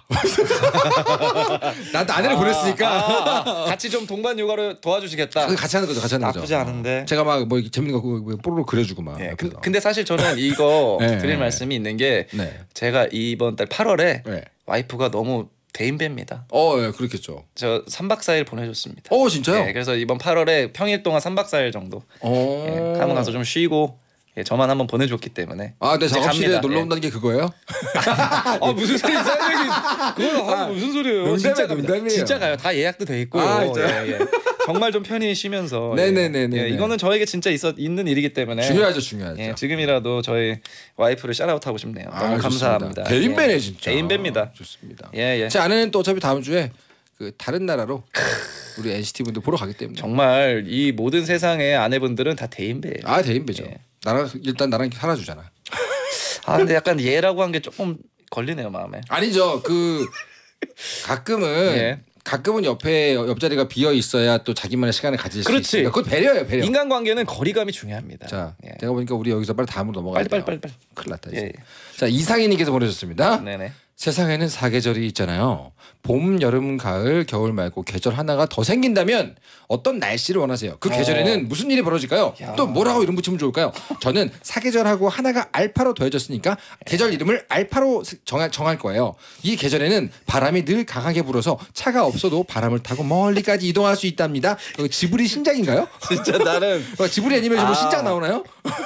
나도 아내를 보냈으니까 같이 좀 동반 육아를 도와주시겠다. 같이 하는 거죠. 같이 하는 거죠. 나쁘지 않은데. 제가 막 뭐 재밌는 거 뽀로로 그려주고 막. 예. 옆에서. 근데 사실 저는 이거 네, 드릴 네. 말씀이 있는 게 네. 제가 이번 달 8월에 네. 와이프가 너무 대인배입니다. 예, 그렇겠죠. 저 3박 4일 보내줬습니다. 진짜요? 예, 그래서 이번 8월에 평일 동안 3박 4일 정도 예, 한번 가서 좀 쉬고 예, 저만 한번 보내줬기 때문에 내 이제 작업실에 갑니다. 놀러 예. 온다는 게 그거예요? 무슨 소리 이상한 얘기 그건 무슨 소리예요? 농담이에요, 진짜 갑니다. 농담이에요. 진짜 가요. 다 예약도 돼 있고 진짜요? 예. 정말 좀 편히 쉬면서 네네네네. 예, 이거는 저에게 진짜 있는 일이기 때문에 중요하죠. 예, 지금이라도 저희 와이프를 샤라웃하고 싶네요. 너무 감사합니다. 좋습니다. 대인배네 예. 진짜. 대인배입니다. 좋습니다. 예. 제 아내는 또 어차피 다음 주에 그 다른 나라로 우리 NCT 분들 보러 가기 때문에. 정말 이 모든 세상의 아내분들은 다 대인배예요. 대인배죠. 예. 나랑 살아주잖아. 근데 약간 얘라고 한 게 조금 걸리네요 마음에. 아니죠. 가끔은 예. 가끔은 옆자리가 비어 있어야 또 자기만의 시간을 가질 수 그렇지. 있으니까. 그건 배려예요, 배려. 인간관계는 거리감이 중요합니다. 자, 예. 내가 보니까 우리 여기서 빨리 다음으로 넘어가야 돼요. 빨리. 큰일 났다 이제. 예. 자, 이상희님께서 보내셨습니다. 네네. 세상에는 사계절이 있잖아요. 봄, 여름, 가을, 겨울 말고 계절 하나가 더 생긴다면 어떤 날씨를 원하세요? 그 계절에는 무슨 일이 벌어질까요? 또 뭐라고 이름 붙이면 좋을까요? 저는 사계절하고 하나가 알파로 더해졌으니까 계절 이름을 알파로 정할 거예요. 이 계절에는 바람이 늘 강하게 불어서 차가 없어도 바람을 타고 멀리까지 이동할 수 있답니다. 지브리 신작인가요? 진짜 나는 지브리 애니메이션으로 신작 나오나요?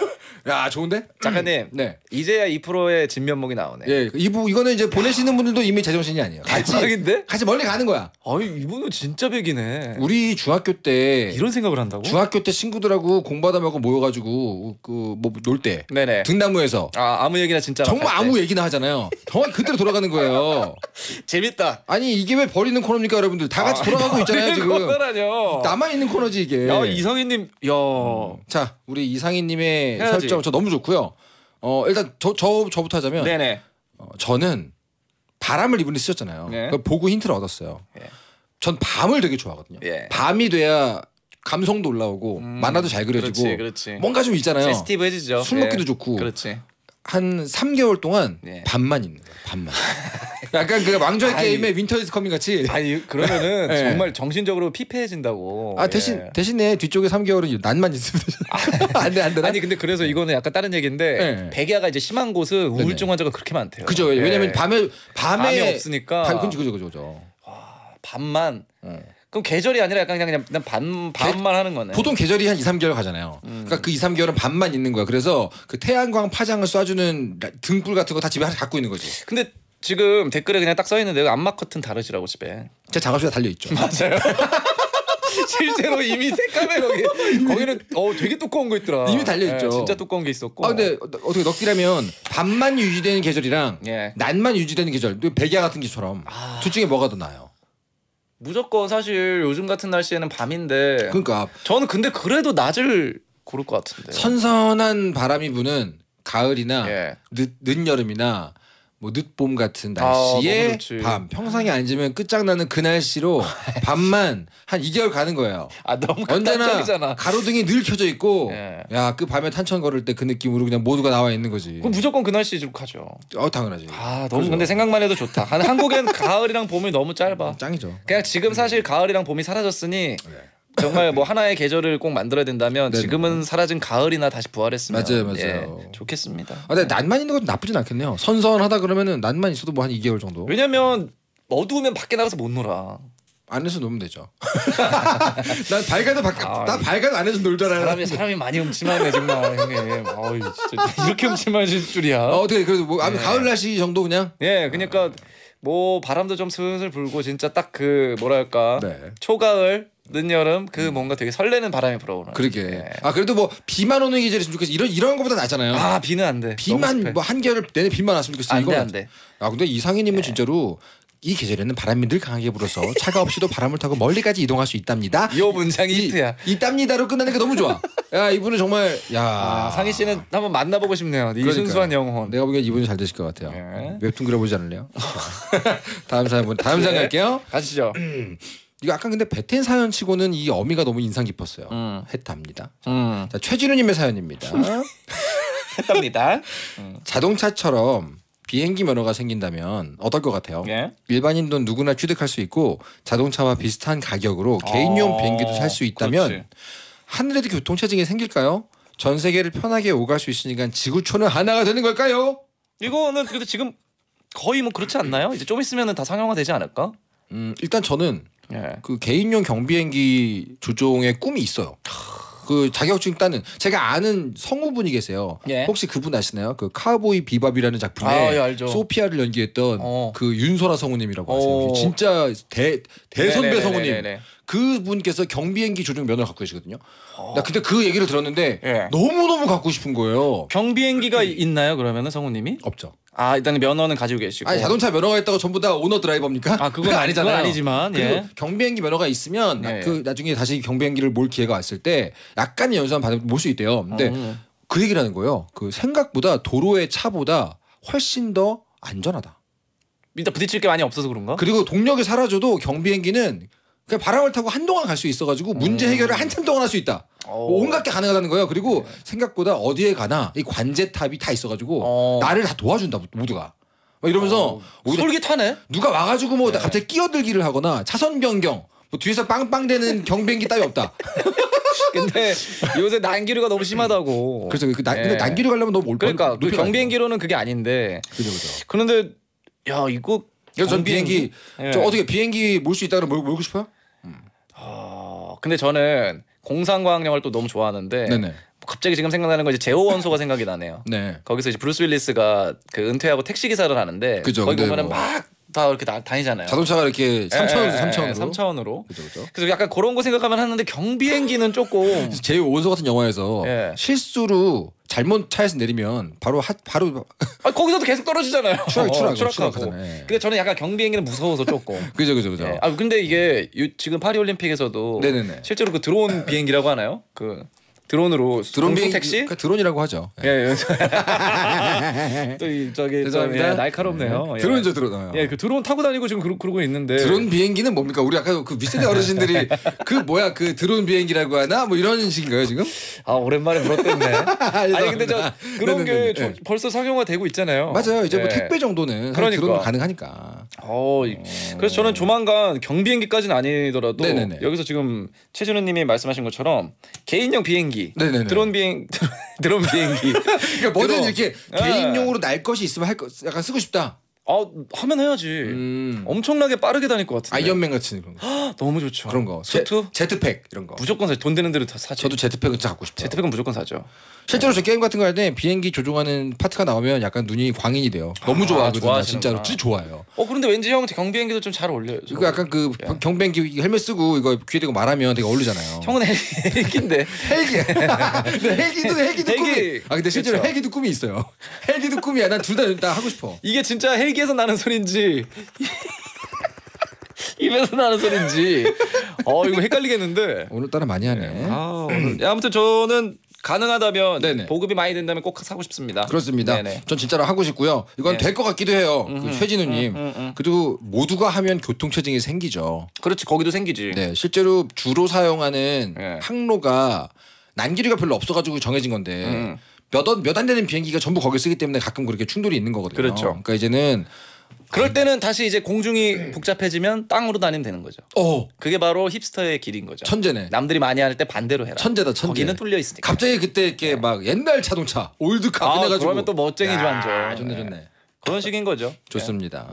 야 좋은데? 작가님 네. 이제야 2%의 진면목이 나오네. 예, 이거는 이제 보내시는 분들도 이미 제정신이 아니에요. 대박인데? 같이 멀리 가는 거야. 아니 이분은 진짜 백이네. 우리 중학교 때 이런 생각을 한다고? 중학교 때 친구들하고 공부하다 말고 모여가지고 그 뭐 놀 때 네네. 등나무에서 아무 얘기나 진짜 정말 막 할 때. 아무 얘기나 하잖아요. 정말 그대로 돌아가는 거예요. 재밌다. 아니 이게 왜 버리는 코너입니까 여러분들? 다 같이 돌아가고 있잖아요 지금. 코너라뇨. 남아 있는 코너지 이게. 야 이성희님, 야. 자 우리 이상희님의 해야지. 설정 저 너무 좋고요. 일단 저부터 하자면 네네. 저는 바람을 이분이 쓰셨잖아요. 네. 그걸 보고 힌트를 얻었어요. 예. 전 밤을 되게 좋아하거든요. 예. 밤이 돼야 감성도 올라오고 만화도 잘 그려지고 그렇지. 뭔가 좀 있잖아요. 페스티브해지죠. 술 먹기도 좋고. 그렇지. 한 3개월 동안 예. 밤만 있는 거예요. 밤만. 약간 그 왕좌의 아니. 게임의 윈터 이즈 커밍 같이. 아니 그러면은 예. 정말 정신적으로 피폐해진다고. 아 예. 대신에 뒤쪽에 3개월은 난만 있으면 안 되나? 아니 근데 그래서 이거는 약간 다른 얘기인데 예. 백야가 이제 심한 곳은 우울증 환자가 그렇게 많대요. 그죠. 왜냐면 예. 밤에 없으니까. 그죠. 밤만. 어. 그럼 계절이 아니라 약간 그냥 밤만 하는 거네. 보통 계절이 한 2, 3개월 가잖아요. 그러니까 그 2, 3개월은 밤만 있는 거야. 그래서 그 태양광 파장을 쏴주는 등불 같은 거 다 집에 하나 갖고 있는 거지. 근데 지금 댓글에 그냥 딱 써 있는데 암막 커튼 다르시라고 집에. 제 작업실에 달려 있죠. 맞아요. 실제로 이미 색감에 거기는 되게 두꺼운 거 있더라. 이미 달려 있죠. 예, 진짜 두꺼운 게 있었고. 근데 어떻게 넉기라면 밤만 유지되는 계절이랑 예. 낮만 유지되는 계절, 백야 같은 계처럼 둘 중에 뭐가 더 나아요? 무조건 사실 요즘 같은 날씨에는 밤인데. 그러니까 저는 근데 그래도 낮을 고를 것 같은데. 선선한 바람이 부는 가을이나 예. 늦여름이나 뭐 늦봄 같은 너무 날씨에 좋지. 밤 평상에 앉으면 끝장나는 그 날씨로 밤만 한 2개월 가는 거예요. 너무 언제나 극단적이잖아. 가로등이 늘 켜져 있고 예. 야 그 밤에 탄천 걸을 때 그 느낌으로 그냥 모두가 나와 있는 거지. 그럼 무조건 그 날씨 좀 가죠. 당연하지. 너무 그렇죠. 근데 생각만 해도 좋다. 한국엔 가을이랑 봄이 너무 짧아. 짱이죠. 그냥 지금 사실 가을이랑 봄이 사라졌으니 정말 뭐 하나의 계절을 꼭 만들어야 된다면 네네. 지금은 사라진 가을이나 다시 부활했으면 맞아요. 예, 좋겠습니다. 근데 낮만 있는 것도 나쁘진 않겠네요. 선선하다 그러면은 낮만 있어도 뭐 한 2개월 정도. 왜냐면 어두우면 밖에 나가서 못 놀아. 안에서 놀면 되죠. 난 밝아도 나 밝아도 안에서 놀잖아요. 사람이 많이 음침하네 정말 형님. 진짜 이렇게 음침하실 줄이야. 어떻게 그래도 뭐 가을 날씨 정도 그냥. 예, 그러니까 뭐 바람도 좀 슬슬 불고 진짜 딱 그 뭐랄까 네. 초가을 늦여름 그 뭔가 되게 설레는 바람이 불어오는. 그러게. 예. 그래도 뭐 비만 오는 계절이었으면 좋겠어. 이런 거보다 낫잖아요. 비는 안 돼. 비만 뭐 한겨울 내내 비만 왔으면 좋겠어. 안 돼. 근데 이상희님은 진짜로 이 계절에는 바람이 늘 강하게 불어서 차가 없이도 바람을 타고 멀리까지 이동할 수 있답니다. 이 문장이 히트야. 있답니다로 끝나니까 너무 좋아. 야 이분은 정말 상희 씨는 한번 만나보고 싶네요. 이 순수한 영혼. 내가 보기엔 이분이 잘 되실 것 같아요. 예. 웹툰 그려보지 않을래요? 다음 사연 갈게요. 가시죠. 이거 아까 근데 베텐 사연치고는 이 어미가 너무 인상 깊었어요. 했답니다. 자 최진우님의 사연입니다. 했답니다. 자동차처럼 비행기 면허가 생긴다면 어떨 것 같아요? 예. 일반인도 누구나 취득할 수 있고 자동차와 비슷한 가격으로 개인용 비행기도 살 수 있다면 그렇지. 하늘에도 교통체증이 생길까요? 전 세계를 편하게 오갈 수 있으니까 지구촌은 하나가 되는 걸까요? 이거는 그래도 지금 거의 뭐 그렇지 않나요? 이제 좀 있으면은 다 상용화 되지 않을까? 일단 저는 예. 그 개인용 경비행기 조종의 꿈이 있어요. 그 자격증 따는 제가 아는 성우분이 계세요. 예. 혹시 그분 아시나요? 그 카우보이 비밥이라는 작품에 예, 알죠. 소피아를 연기했던 그 윤소라 성우님이라고 하세요. 진짜 대선배 네네네네네. 성우님. 그분께서 경비행기 조종 면허를 갖고 계시거든요. 나 그때 그 얘기를 들었는데 예. 너무너무 갖고 싶은 거예요. 경비행기가 있나요? 그러면은 성우님이? 없죠. 일단 면허는 가지고 계시고. 아니 자동차 면허가 있다고 전부 다 오너 드라이버입니까? 그건 아니잖아요. 그건 아니지만. 그리고 예. 경비행기 면허가 있으면 예. 그 나중에 다시 경비행기를 몰 기회가 왔을 때 약간의 연수만 받으면 몰 수 있대요. 근데 그 얘기를 하는 거예요. 그 생각보다 도로의 차보다 훨씬 더 안전하다. 일단 부딪힐 게 많이 없어서 그런가? 그리고 동력이 사라져도 경비행기는 그냥 바람을 타고 한동안 갈 수 있어가지고 문제 해결을 한참 동안 할 수 있다. 온갖 게 가능하다는 거예요. 그리고 생각보다 어디에 가나 이 관제탑이 다 있어가지고 나를 다 도와준다 모두가. 막 이러면서 오히려 솔깃하네. 누가 와가지고 뭐 갑자기 끼어들기를 하거나 차선 변경 뭐 뒤에서 빵빵대는 경비행기 따위 없다. 근데 요새 난기류가 너무 심하다고. 그래서 근데 난기류 가려면 너무 올 그러니까 그 경비행기로는 그게 아닌데. 그죠. 그런데 야 이거 그래서 전 비행기 예. 저 어떻게 비행기 몰 수 있다 그러면 몰고 싶어요? 근데 저는 공상과학 영화를 또 너무 좋아하는데 네네. 갑자기 지금 생각나는 건 이제 제오 원소가 생각이 나네요. 네. 거기서 이제 브루스 윌리스가 그 은퇴하고 택시 기사를 하는데 그죠, 거기 근데 보면은 뭐 막 다 이렇게 다니잖아요. 자동차가 이렇게 3차원으로 3차원으로. 그죠. 그래서 약간 그런 거 생각하면 하는데 경비행기는 조금 제이 오원소 같은 영화에서 예. 실수로 잘못 차에서 내리면 바로 거기서도 계속 떨어지잖아요. 추락하고. 추락하고. 예. 근데 저는 약간 경비행기는 무서워서 조금. 그죠. 예. 근데 이게 지금 파리 올림픽에서도 네네네. 실제로 그 드론 비행기라고 하나요? 그 드론으로 드론 비행 택시? 그러니까 드론이라고 하죠. 예. 또 저기 죄송합니다. 날카롭네요. 예. 드론이죠, 드론. 예, 그 드론 타고 다니고 지금 그러고 있는데. 드론 비행기는 뭡니까? 우리 아까 그 윗세대 어르신들이 그 드론 비행기라고 하나 뭐 이런 식인가요 지금? 아 오랜만에 물었댔네. 아니 근데 저 그런 네네네. 게 벌써 상용화되고 있잖아요. 맞아요. 이제 뭐 예. 택배 정도는 그러니까. 드론 가능하니까. 그래서 저는 조만간 경비행기까지는 아니더라도 네네네. 여기서 지금 최준우님이 말씀하신 것처럼 개인용 비행기, 네네네. 드론 비행기. 그러니까 뭐든 드론. 이렇게 예. 개인용으로 날 것이 있으면 약간 쓰고 싶다. 하면 해야지. 엄청나게 빠르게 다닐 것 같은데. 아이언맨 같은 그런 거. 너무 좋죠. 그런 거. 수트? 제트팩 이런 거. 무조건 사죠. 돈 되는 대로 다 사죠. 저도 제트팩은 진짜 갖고 싶어요. 제트팩은 무조건 사죠. 실제로 저 게임 같은 거 할 때 비행기 조종하는 파트가 나오면 약간 눈이 광인이 돼요. 너무 좋아하거든요. 좋아하시는구나. 진짜로 진짜 좋아요. 그런데 왠지 형 경비행기도 좀 잘 어울려요. 이거 약간 그 경비행기 헬멧 쓰고 이거 귀에 대고 말하면 되게 어울리잖아요. 형은 헬기인데. 헬기. 근데 헬기도 꿈이. 헬기. 근데 실제로 그쵸. 헬기도 꿈이 있어요. 헬기도 꿈이야. 난 둘 다 하고 싶어. 이게 진짜 헬기에서 나는 소린지 입에서 나는 소린지 이거 헷갈리겠는데. 오늘따라 많이 하네. 아무튼 저는 가능하다면 네네. 보급이 많이 된다면 꼭 사고 싶습니다. 그렇습니다. 네네. 전 진짜로 하고 싶고요. 이건 네. 될 것 같기도 해요. 그 최진우님. 그리고 모두가 하면 교통체증이 생기죠. 그렇지 거기도 생기지. 네, 실제로 주로 사용하는 네. 항로가 난길이가 별로 없어가지고 정해진 건데 몇 안 되는 비행기가 전부 거기 쓰기 때문에 가끔 그렇게 충돌이 있는 거거든요. 그렇죠. 그러니까 이제는 그럴 때는 다시 이제 공중이 복잡해지면 땅으로 다니면 되는 거죠. 그게 바로 힙스터의 길인 거죠. 천재네. 남들이 많이 할 때 반대로 해라. 천재다 천재. 거기는 뚫려 있으니까. 갑자기 그때 이렇게 막 옛날 자동차 올드카 그래가지고 그러면 또 멋쟁이지 완전. 좋네. 그런 식인 거죠. 좋습니다.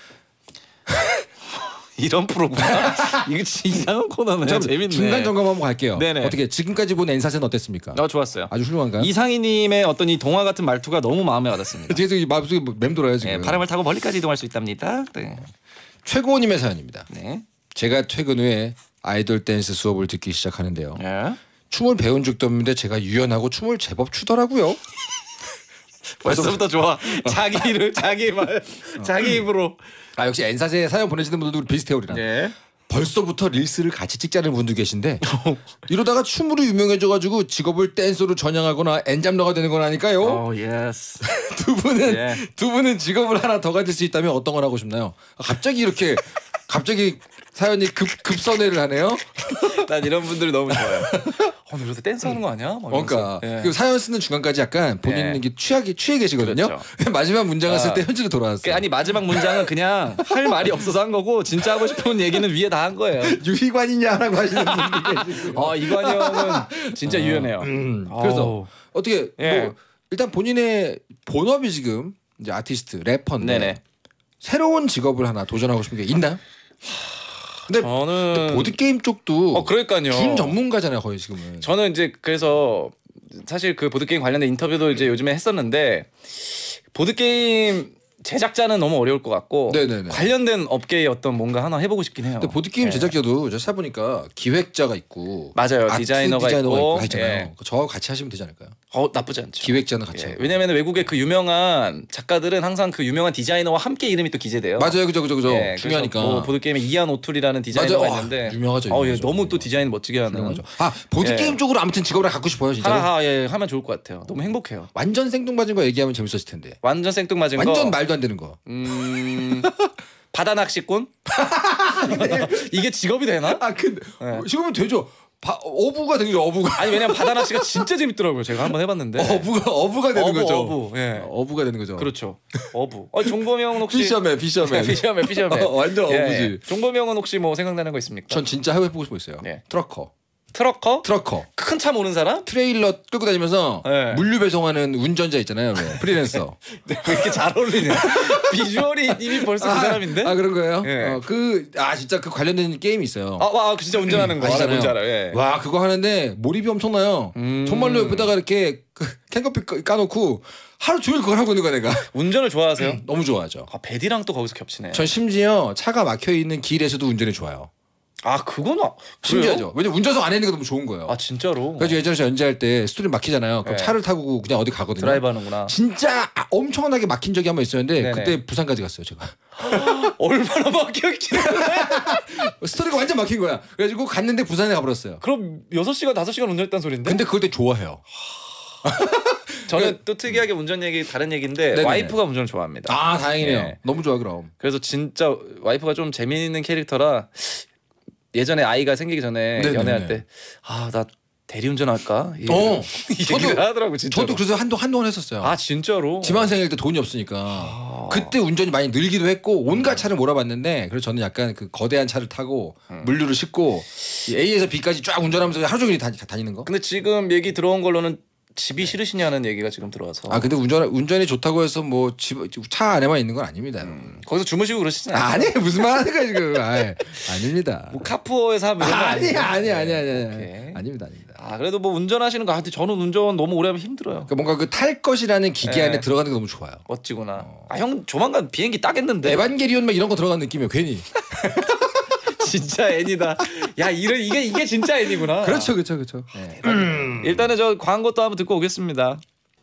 이런 프로구나. 이거 진짜 이상한 코너네. 자, 재밌네. 중간 점검 한번 갈게요. 네네. 어떻게 지금까지 본 엔사세는 어땠습니까? 좋았어요. 아주 훌륭한가요? 이상희님의 어떤 이 동화 같은 말투가 너무 마음에 와닿습니다. 뒤에서 이 마음속에 맴돌아요 지금. 네, 바람을 타고 멀리까지 이동할 수 있답니다. 네. 최고님의 사연입니다. 네. 제가 퇴근 후에 아이돌 댄스 수업을 듣기 시작하는데요. 네. 춤을 배운 적도 없는데 제가 유연하고 춤을 제법 추더라고요. 벌써부터 좋아. 자기 말, 자기 입으로. 역시 엔사세 사연 보내시는 분들도 비슷해요 우리랑. 네. 벌써부터 릴스를 같이 찍자는 분도 계신데 이러다가 춤으로 유명해져가지고 직업을 댄서로 전향하거나 엔잡러가 되는 건 아닐까요? 예스. 두 분은 예. 두 분은 직업을 하나 더 가질 수 있다면 어떤 걸 하고 싶나요? 갑자기 사연이 급선회를 하네요. 난 이런 분들이 너무 좋아요. 너 요새 댄스 하는 거 아니야? 막 그러니까 이러면서. 예. 그 사연 쓰는 중간까지 약간 본인은 예. 이게 취해 계시거든요. 그렇죠. 마지막 문장을 쓸 때 현지로 돌아왔어요. 아니 마지막 문장은 그냥 할 말이 없어서 한 거고 진짜 하고 싶은 얘기는 위에 다 한 거예요. 유희관이냐라고 하시는 분이 계시고. 이관이 형은 진짜 유연해요. 그래서 어떻게 예. 뭐 일단 본인의 본업이 지금 이제 아티스트 래퍼인데 네네. 새로운 직업을 하나 도전하고 싶은 게 있나요? 근데 저는 보드 게임 쪽도 그러니까요. 준 전문가잖아요 거의 지금은. 저는 이제 그래서 사실 그 보드 게임 관련된 인터뷰도 이제 요즘에 했었는데 보드 게임 제작자는 너무 어려울 것 같고 네네네. 관련된 업계의 어떤 뭔가 하나 해보고 싶긴 해요. 근데 보드 게임 예. 제작자도 제가 찾아보니까 기획자가 있고 맞아요. 아트 디자이너가 있고. 있잖아요. 예. 저하고 같이 하시면 되지 않을까요? 나쁘지 않죠. 기획자는 같이. 예. 하고. 왜냐면 외국의 그 유명한 작가들은 항상 그 유명한 디자이너와 함께 이름이 또 기재돼요. 맞아요, 그죠. 예, 중요하니까. 그래서 뭐 보드 게임에 이안 오툴이라는 디자이너가 맞아요. 있는데 유명하죠. 예, 너무 또 디자인 멋지게 하는. 유명하죠. 보드 예. 게임 쪽으로 아무튼 직업을 갖고 싶어요, 진짜로. 하면 좋을 것 같아요. 너무 행복해요. 완전 생뚱맞은 거 얘기하면 재밌었을 텐데. 완전 생뚱맞은 완전 거. 말도 안 되는 거. 바다 낚시꾼? 이게 직업이 되나? 근데 네. 직업이 되죠. 어부가 되는 거죠. 어부가. 아니 왜냐면 바다 낚시가 진짜 재밌더라고요. 제가 한번 해봤는데. 어부가 되는 거죠. 어부. 예. 어부가 되는 거죠. 그렇죠. 어부. 종범이 형은 혹시 피셔맨. 피셔맨. 완전 어부지. 종범이 형은 혹시 뭐 생각나는 거 있습니까? 전 진짜 해보고 싶어 있어요. 네. 트러커. 트러커. 큰 차 모는 사람? 트레일러 끌고 다니면서 네. 물류 배송하는 운전자 있잖아요. 왜? 프리랜서. 왜 이렇게 잘 어울리냐? 비주얼이 이미 벌써 그 사람인데? 아 그런 거예요? 예. 진짜 그 관련된 게임이 있어요. 그 진짜 운전하는 거 아시잖아요. 뭔지 알아요. 예. 와 그거 하는데 몰입이 엄청나요. 정말로 옆에다가 이렇게 캔커피 까놓고 하루 종일 그걸 하고 있는 거야 내가. 운전을 좋아하세요? 너무 좋아하죠. 배디랑 또 거기서 겹치네. 전 심지어 차가 막혀 있는 길에서도 운전이 좋아요. 그건 신기하죠. 왜냐면 운전석 안에 있는 게 너무 좋은 거예요. 진짜로? 그래서 예전에 저 연재할 때 스토리 막히잖아요. 그럼 네. 차를 타고 그냥 어디 가거든요. 드라이브 하는구나. 진짜 엄청나게 막힌 적이 한 번 있었는데 네네. 그때 부산까지 갔어요 제가. 얼마나 막혔길래? 스토리가 완전 막힌 거야. 그래가지고 갔는데 부산에 가버렸어요. 그럼 6시간 5시간 운전했다는 소린데? 근데 그걸 되게 좋아해요. 저는 또 특이하게 운전 얘기 다른 얘기인데 네네네. 와이프가 운전을 좋아합니다. 아 다행이네요. 네. 너무 좋아 그럼. 그래서 진짜 와이프가 좀 재미있는 캐릭터라 예전에 아이가 생기기 전에 네네네. 연애할 때 나 대리운전 할까? 이 저도- 얘기를 하더라고 진짜. 저도 그래서 한동안 했었어요. 진짜로? 지망생일 때 돈이 없으니까 그때 운전이 많이 늘기도 했고 온갖 차를 몰아봤는데 그래서 저는 약간 그 거대한 차를 타고 물류를 싣고 이 A에서 B까지 쫙 운전하면서 하루 종일 다니는 거. 근데 지금 얘기 들어온 걸로는 집이 싫으시냐는 얘기가 지금 들어와서. 근데 운전이 좋다고 해서 뭐 차 안에만 있는 건 아닙니다. 거기서 주무시고 그러시진 않아요? 아니 무슨 말 하는 거야 지금. 아닙니다. 뭐 카푸어에서 하면 이런 거 아니야. 오케이. 아닙니다. 그래도 뭐 운전하시는 거 근데 저는 운전 너무 오래 하면 힘들어요. 그러니까 뭔가 그 탈 것이라는 기계 네. 안에 들어가는 게 너무 좋아요. 멋지구나. 형 조만간 비행기 따겠는데. 에반게리온 막 이런 거 들어가는 느낌이에요. 괜히. 진짜 애니다. 야 이게 진짜 애니구나. 그렇죠. 일단은 저 광고 또 한번 듣고 오겠습니다.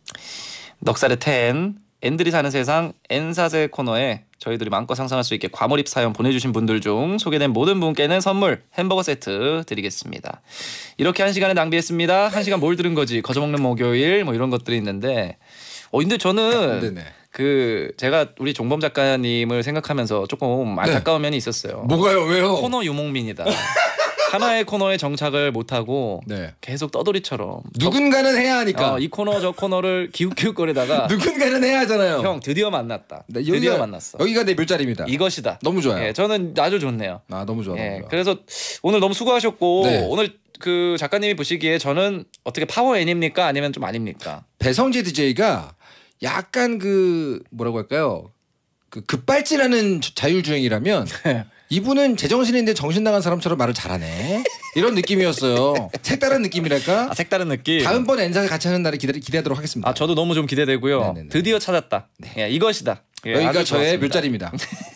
넉살의 10 N들이 사는 세상 N사세 코너에 저희들이 마음껏 상상할 수 있게 과몰입 사연 보내주신 분들 중 소개된 모든 분께는 선물 햄버거 세트 드리겠습니다. 이렇게 1시간을 낭비했습니다. 1시간 뭘 들은 거지? 거저먹는 목요일 뭐 이런 것들이 있는데 근데 저는 네네. 제가 우리 종범 작가님을 생각하면서 조금 안타까운 면이 있었어요. 뭐가요? 왜요? 코너 유목민이다. 하나의 코너에 정착을 못하고 네. 계속 떠돌이처럼 누군가는 해야 하니까. 이 코너 저 코너를 기웃기웃거리다가 누군가는 해야 하잖아요. 형 드디어 만났다. 네, 드디어 만났어. 여기가 내 묘자리입니다. 이것이다. 너무 좋아요. 예, 저는 아주 좋네요. 너무 좋아. 너무 좋아. 그래서 오늘 너무 수고하셨고 네. 오늘 그 작가님이 보시기에 저는 어떻게 파워 N입니까 아니면 좀 아닙니까? 배성재 DJ가 약간 그 뭐라고 할까요? 그 급발진하는 자율주행이라면 이분은 제정신인데 정신 나간 사람처럼 말을 잘하네. 이런 느낌이었어요. 색다른 느낌이랄까? 색다른 느낌. 다음번 N사가 같이 하는 날을 기대하도록 하겠습니다. 저도 너무 좀 기대되고요. 네네네. 드디어 찾았다. 예, 이것이다. 예, 여기가 아주 저의 좋았습니다. 묘자리입니다.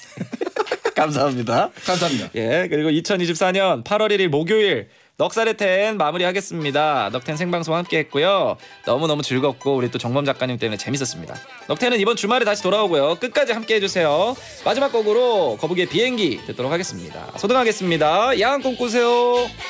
감사합니다. 감사합니다. 예, 그리고 2024년 8월 1일 목요일 넉살의 10 마무리하겠습니다. 넉텐 생방송 함께 했고요. 너무너무 즐겁고 우리 또 정범 작가님 때문에 재밌었습니다. 넉텐은 이번 주말에 다시 돌아오고요. 끝까지 함께 해주세요. 마지막 곡으로 거북이의 비행기 듣도록 하겠습니다. 소등하겠습니다. 야한 꿈 꾸세요.